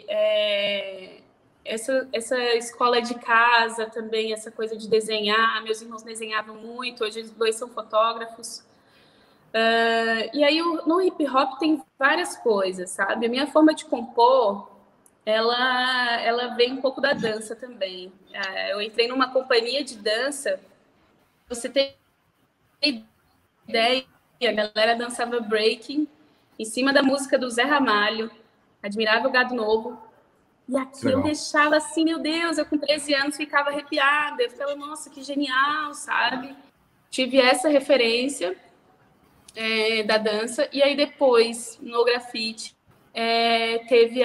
Essa escola de casa também, essa coisa de desenhar. Meus irmãos desenhavam muito, hoje os dois são fotógrafos. E aí, no hip-hop tem várias coisas, sabe? A minha forma de compor, ela vem um pouco da dança também. Eu entrei numa companhia de dança, você tem ideia, a galera dançava breaking em cima da música do Zé Ramalho, Admirável Gado Novo. E aqui eu deixava assim, meu Deus, eu com 13 anos ficava arrepiada, eu ficava, nossa, que genial, sabe? Tive essa referência da dança, e aí depois, no grafite, teve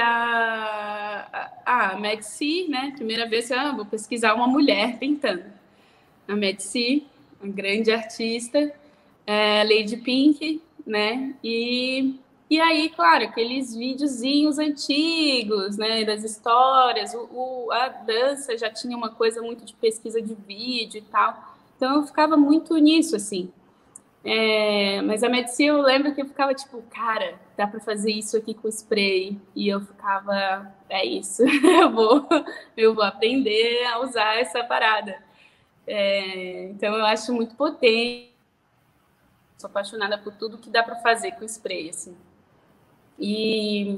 a Medici, né? Primeira vez que eu vou pesquisar uma mulher pintando. A Medici, uma grande artista, Lady Pink, né? E aí, claro, aqueles videozinhos antigos, né? Das histórias, a dança já tinha uma coisa muito de pesquisa de vídeo e tal. Então, eu ficava muito nisso, assim. Mas a Medici, eu lembro que eu ficava tipo, cara, dá para fazer isso aqui com spray. E eu ficava, é isso, eu vou aprender a usar essa parada. Então eu acho muito potente. Sou apaixonada por tudo que dá para fazer com spray, assim. E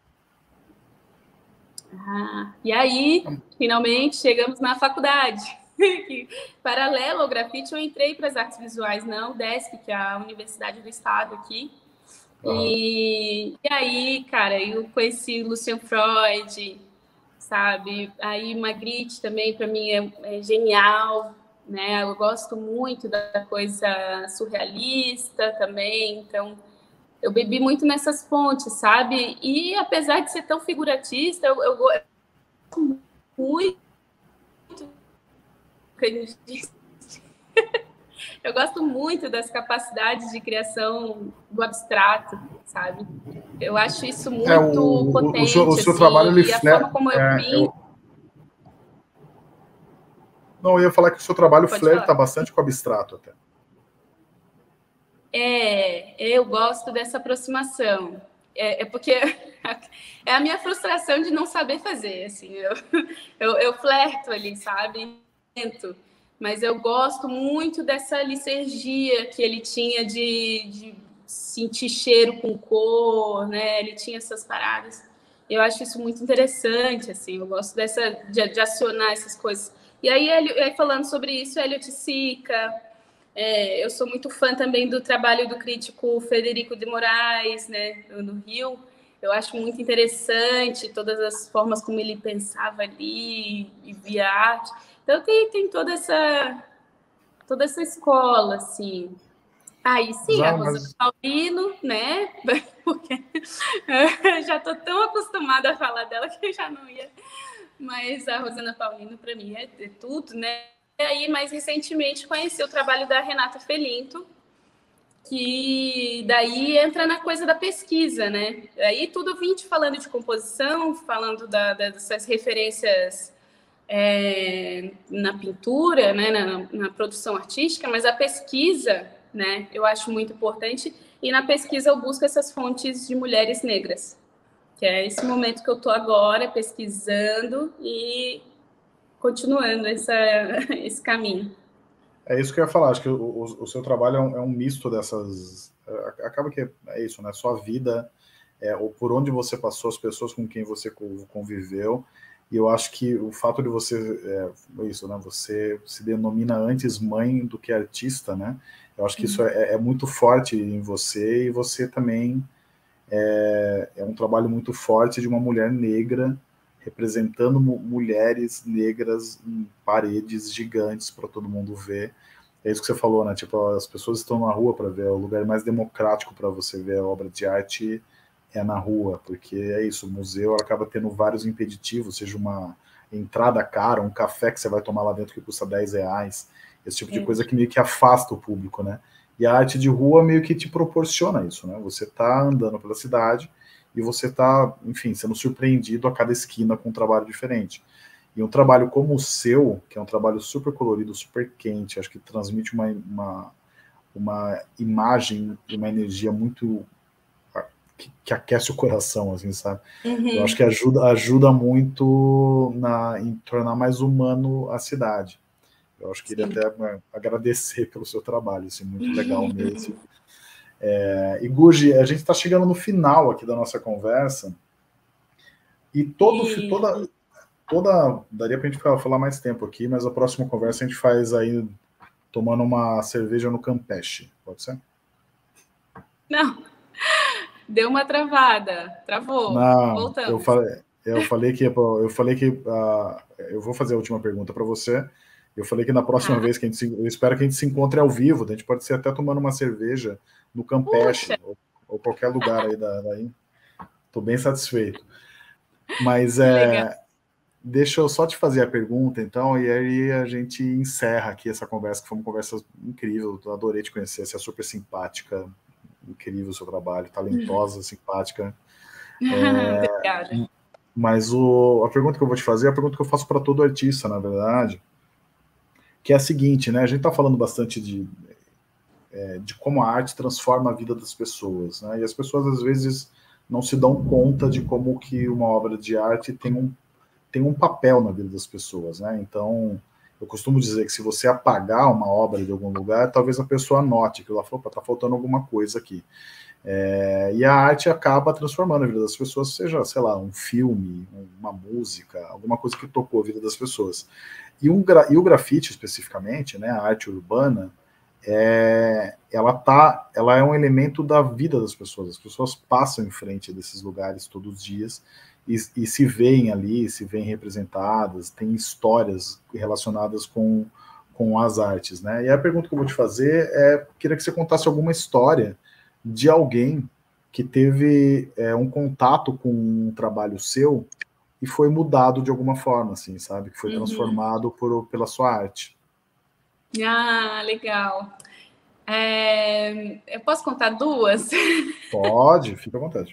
aí, finalmente, chegamos na faculdade. Paralelo ao grafite, eu entrei para as artes visuais na UDESC, que é a Universidade do Estado aqui. E aí, cara, eu conheci Lucian Freud, sabe? Aí Magritte também, para mim, é genial, né? Eu gosto muito da coisa surrealista também, então eu bebi muito nessas fontes, sabe? E apesar de ser tão figuratista, eu gosto muito. Eu gosto muito das capacidades de criação do abstrato, sabe? Eu acho isso muito potente. O seu trabalho, ele e a forma como eu pinto... Não, eu ia falar que o seu trabalho flerta bastante com o abstrato até. Eu gosto dessa aproximação. Porque a minha frustração de não saber fazer, assim. Eu flerto ali, sabe? mas eu gosto muito dessa licergia que ele tinha de sentir cheiro com cor, né? Ele tinha essas paradas. Eu acho isso muito interessante, assim. Eu gosto de acionar essas coisas. E aí, falando sobre isso, Elliot Sica. Eu sou muito fã também do trabalho do crítico Federico de Moraes, né, no Rio. Eu acho muito interessante todas as formas como ele pensava ali e via arte. Então tem toda essa escola, assim. Aí sim, a Rosana Paulino, né? Porque eu já estou tão acostumada a falar dela que eu já não ia. Mas a Rosana Paulino, para mim, é tudo, né? E aí, mais recentemente, conheci o trabalho da Renata Felinto, que daí entra na coisa da pesquisa, né? Aí tudo 20 falando de composição, falando dessas referências na pintura, né? Na produção artística, mas a pesquisa, né? Eu acho muito importante. E na pesquisa eu busco essas fontes de mulheres negras, que é esse momento que eu estou agora pesquisando e continuando esse caminho. É isso que eu ia falar, acho que o seu trabalho é um misto dessas. Acaba que é isso, né? Sua vida, ou por onde você passou, as pessoas com quem você conviveu. E eu acho que o fato de você, isso, né? Você se denomina antes mãe do que artista, né? Eu acho que isso é muito forte em você, e você também é um trabalho muito forte de uma mulher negra representando mulheres negras em paredes gigantes para todo mundo ver. É isso que você falou, né? Tipo, as pessoas estão na rua para ver, o lugar mais democrático para você ver a obra de arte é na rua, porque é isso, o museu acaba tendo vários impeditivos, seja uma entrada cara, um café que você vai tomar lá dentro que custa R$10, esse tipo de coisa que meio que afasta o público, né? E a arte de rua meio que te proporciona isso, né? Você tá andando pela cidade e você tá, enfim, sendo surpreendido a cada esquina com um trabalho diferente. E um trabalho como o seu, que é um trabalho super colorido, super quente, acho que transmite uma imagem e uma energia muito que aquece o coração, assim, sabe? Eu acho que ajuda muito em tornar mais humano a cidade. Eu acho que queria até agradecer pelo seu trabalho, assim, muito legal mesmo. E Gugi, a gente está chegando no final aqui da nossa conversa, e daria para a gente falar mais tempo aqui, mas a próxima conversa a gente faz aí tomando uma cerveja no Campeche, pode ser? Não, deu uma travada, travou. Não, Voltamos. eu falei que eu vou fazer a última pergunta para você. Eu falei que na próxima vez que eu espero que a gente se encontre ao vivo, a gente pode ser até tomando uma cerveja no Campeche ou qualquer lugar aí daí. Estou bem satisfeito. Mas deixa eu só te fazer a pergunta, então, e aí a gente encerra aqui essa conversa, que foi uma conversa incrível. Eu adorei te conhecer, você é super simpática, incrível o seu trabalho, talentosa, simpática. Obrigada. Mas a pergunta que eu vou te fazer é a pergunta que eu faço para todo artista, na verdade, que é a seguinte, né? A gente está falando bastante de como a arte transforma a vida das pessoas, né? E as pessoas às vezes não se dão conta de como que uma obra de arte tem um papel na vida das pessoas, né? Então, eu costumo dizer que se você apagar uma obra de algum lugar, talvez a pessoa note que ela falou, está faltando alguma coisa aqui. E a arte acaba transformando a vida das pessoas, seja, sei lá, um filme, uma música, alguma coisa que tocou a vida das pessoas. E o grafite, especificamente, né, a arte urbana, ela é um elemento da vida das pessoas. As pessoas passam em frente desses lugares todos os dias e se veem ali, se veem representadas, tem histórias relacionadas com as artes, né? E a pergunta que eu vou te fazer queria que você contasse alguma história de alguém que teve um contato com um trabalho seu e foi mudado de alguma forma, assim, sabe? Que foi transformado pela sua arte. Ah, legal. Eu posso contar duas? Pode, fica à vontade.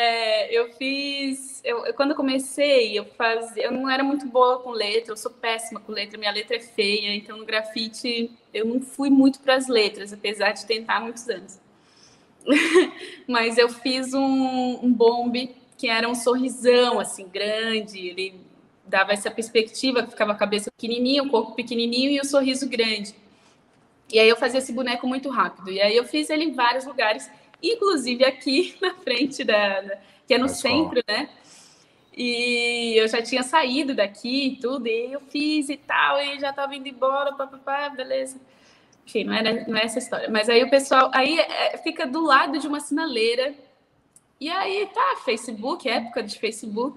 Quando eu comecei, eu não era muito boa com letra, eu sou péssima com letra, minha letra é feia, então no grafite eu não fui muito para as letras, apesar de tentar há muitos anos. Mas eu fiz um bombe que era um sorrisão, assim, grande, ele dava essa perspectiva, que ficava a cabeça pequenininha, o corpo pequenininho e o sorriso grande. E aí eu fazia esse boneco muito rápido. E aí eu fiz ele em vários lugares, inclusive aqui na frente que é no centro, né? E eu já tinha saído daqui e tudo, e eu fiz e tal, e já estava indo embora, papapá, beleza. Enfim, não é essa história. Mas aí o pessoal fica do lado de uma sinaleira. E aí tá, Facebook, época de Facebook.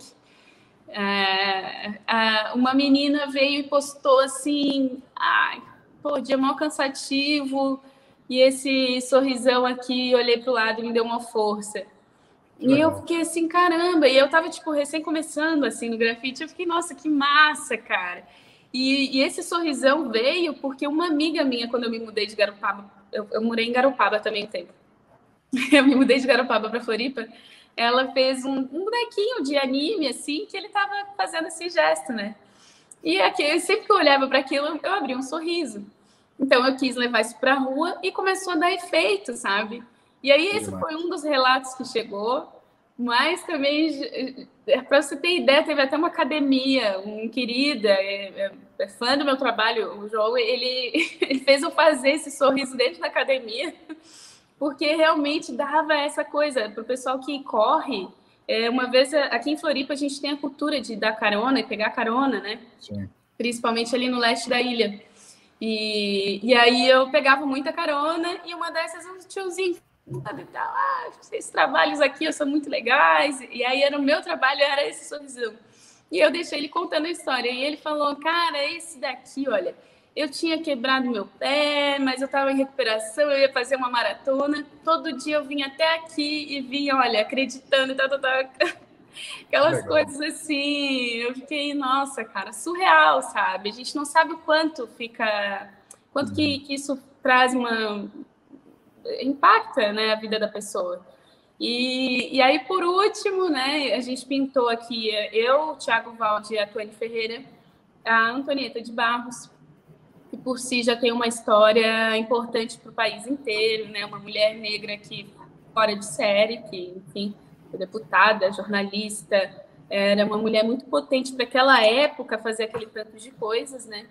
Uma menina veio e postou assim, ai, pô, dia mal cansativo, e esse sorrisão aqui, olhei pro lado e me deu uma força. E eu fiquei assim, caramba, e eu tava, tipo, recém começando, assim, no grafite, eu fiquei, nossa, que massa, cara. E esse sorrisão veio porque uma amiga minha, quando eu me mudei de Garopaba, eu morei em Garopaba também um tempo, eu me mudei de Garopaba para Floripa, ela fez um bonequinho de anime, assim, que ele tava fazendo esse gesto, né? E aqui, sempre que eu olhava para aquilo, eu abria um sorriso. Então, eu quis levar isso para a rua e começou a dar efeito, sabe? E aí, esse foi um dos relatos que chegou, mas também, para você ter ideia, teve até uma academia, um querida, é fã do meu trabalho, o João, ele fez eu fazer esse sorriso dentro da academia, porque realmente dava essa coisa para o pessoal que corre. Uma vez aqui em Floripa a gente tem a cultura de dar carona e pegar carona, né? Sim. Principalmente ali no leste da ilha. E aí eu pegava muita carona e uma dessas um tiozinho, esses trabalhos aqui são muito legais. E aí era o meu trabalho, era esse sorrisão. E eu deixei ele contando a história. E ele falou, cara, esse daqui, olha, eu tinha quebrado meu pé, mas eu estava em recuperação, eu ia fazer uma maratona. Todo dia eu vinha até aqui e vinha, olha, acreditando, aquelas coisas assim. Eu fiquei, nossa, cara, surreal, sabe? A gente não sabe o quanto que isso traz impacta, né, a vida da pessoa. E aí, por último, né, a gente pintou aqui, eu, o Thiago Valde e a Tuane Ferreira, a Antonieta de Barros, que por si já tem uma história importante para o país inteiro, né? Uma mulher negra que fora de série, que, enfim, foi deputada, jornalista, era uma mulher muito potente para aquela época fazer aquele tanto de coisas, né?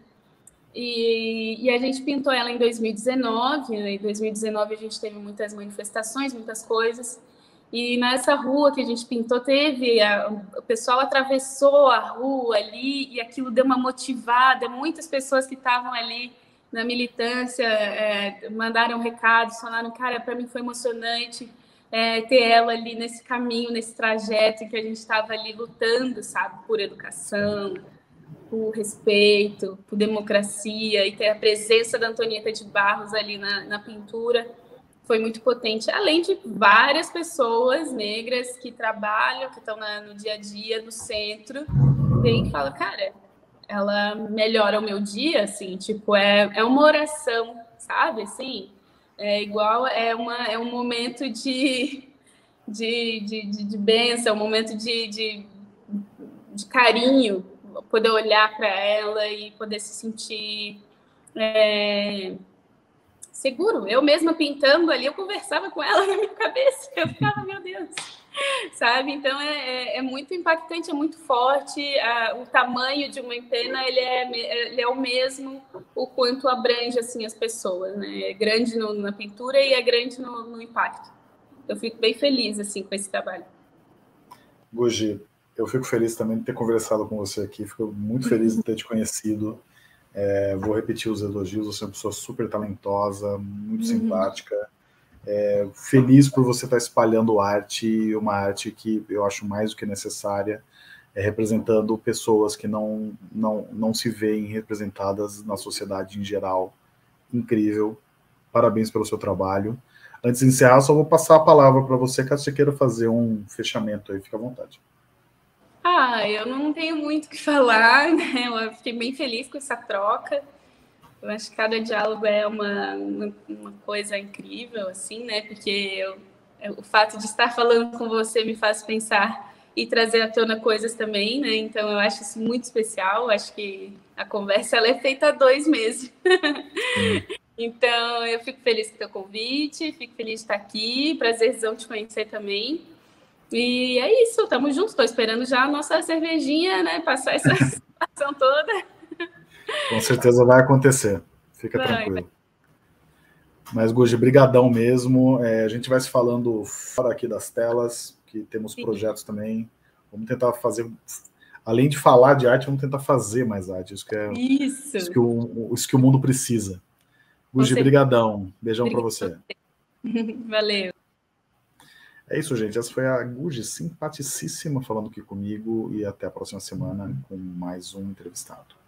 E a gente pintou ela em 2019, né? Em 2019 a gente teve muitas manifestações, muitas coisas, e nessa rua que a gente pintou, o pessoal atravessou a rua ali e aquilo deu uma motivada. Muitas pessoas que estavam ali na militância mandaram recados, falaram, cara, para mim foi emocionante ter ela ali nesse caminho, nesse trajeto em que a gente estava ali lutando, sabe, por educação, por respeito, por democracia, e ter a presença da Antonieta de Barros ali na pintura foi muito potente, além de várias pessoas negras que trabalham, que estão no dia a dia, no centro, vem e fala, cara, ela melhora o meu dia, assim, tipo, é uma oração, sabe, assim, um momento de bênção, um momento de carinho, poder olhar para ela e poder se sentir seguro. Eu mesma pintando ali, eu conversava com ela na minha cabeça. Eu ficava, meu Deus, sabe? Então, é muito impactante, é muito forte. O tamanho de uma empena, ele é o mesmo, o quanto abrange, assim, as pessoas, né? É grande na pintura e é grande no impacto. Eu fico bem feliz, assim, com esse trabalho. Gugi, eu fico feliz também de ter conversado com você aqui. Fico muito feliz de ter te conhecido. Vou repetir os elogios, você é uma pessoa super talentosa, muito simpática, feliz por você estar espalhando arte, uma arte que eu acho mais do que necessária, representando pessoas que não se veem representadas na sociedade em geral. Incrível, parabéns pelo seu trabalho. Antes de encerrar, só vou passar a palavra para você, caso você queira fazer um fechamento aí, fica à vontade. Eu não tenho muito o que falar, né? Eu fiquei bem feliz com essa troca. Eu acho que cada diálogo é uma coisa incrível, assim, né? Porque o fato de estar falando com você me faz pensar e trazer à tona coisas também, né? Então, eu acho isso muito especial. Eu acho que a conversa ela é feita há 2 meses. Então, eu fico feliz com o teu convite, fico feliz de estar aqui, prazerzão te conhecer também. E é isso, estamos juntos. Estou esperando já a nossa cervejinha, né? Passar essa situação toda. Com certeza vai acontecer. Fica tranquilo. Mas, Gugi, brigadão mesmo. A gente vai se falando fora aqui das telas, que temos projetos também. Vamos tentar fazer, além de falar de arte, vamos tentar fazer mais arte. Isso que o mundo precisa. Gugi, brigadão. Beijão para você. Valeu. É isso, gente. Essa foi a Gugi, simpaticíssima, falando aqui comigo. E até a próxima semana com mais um entrevistado.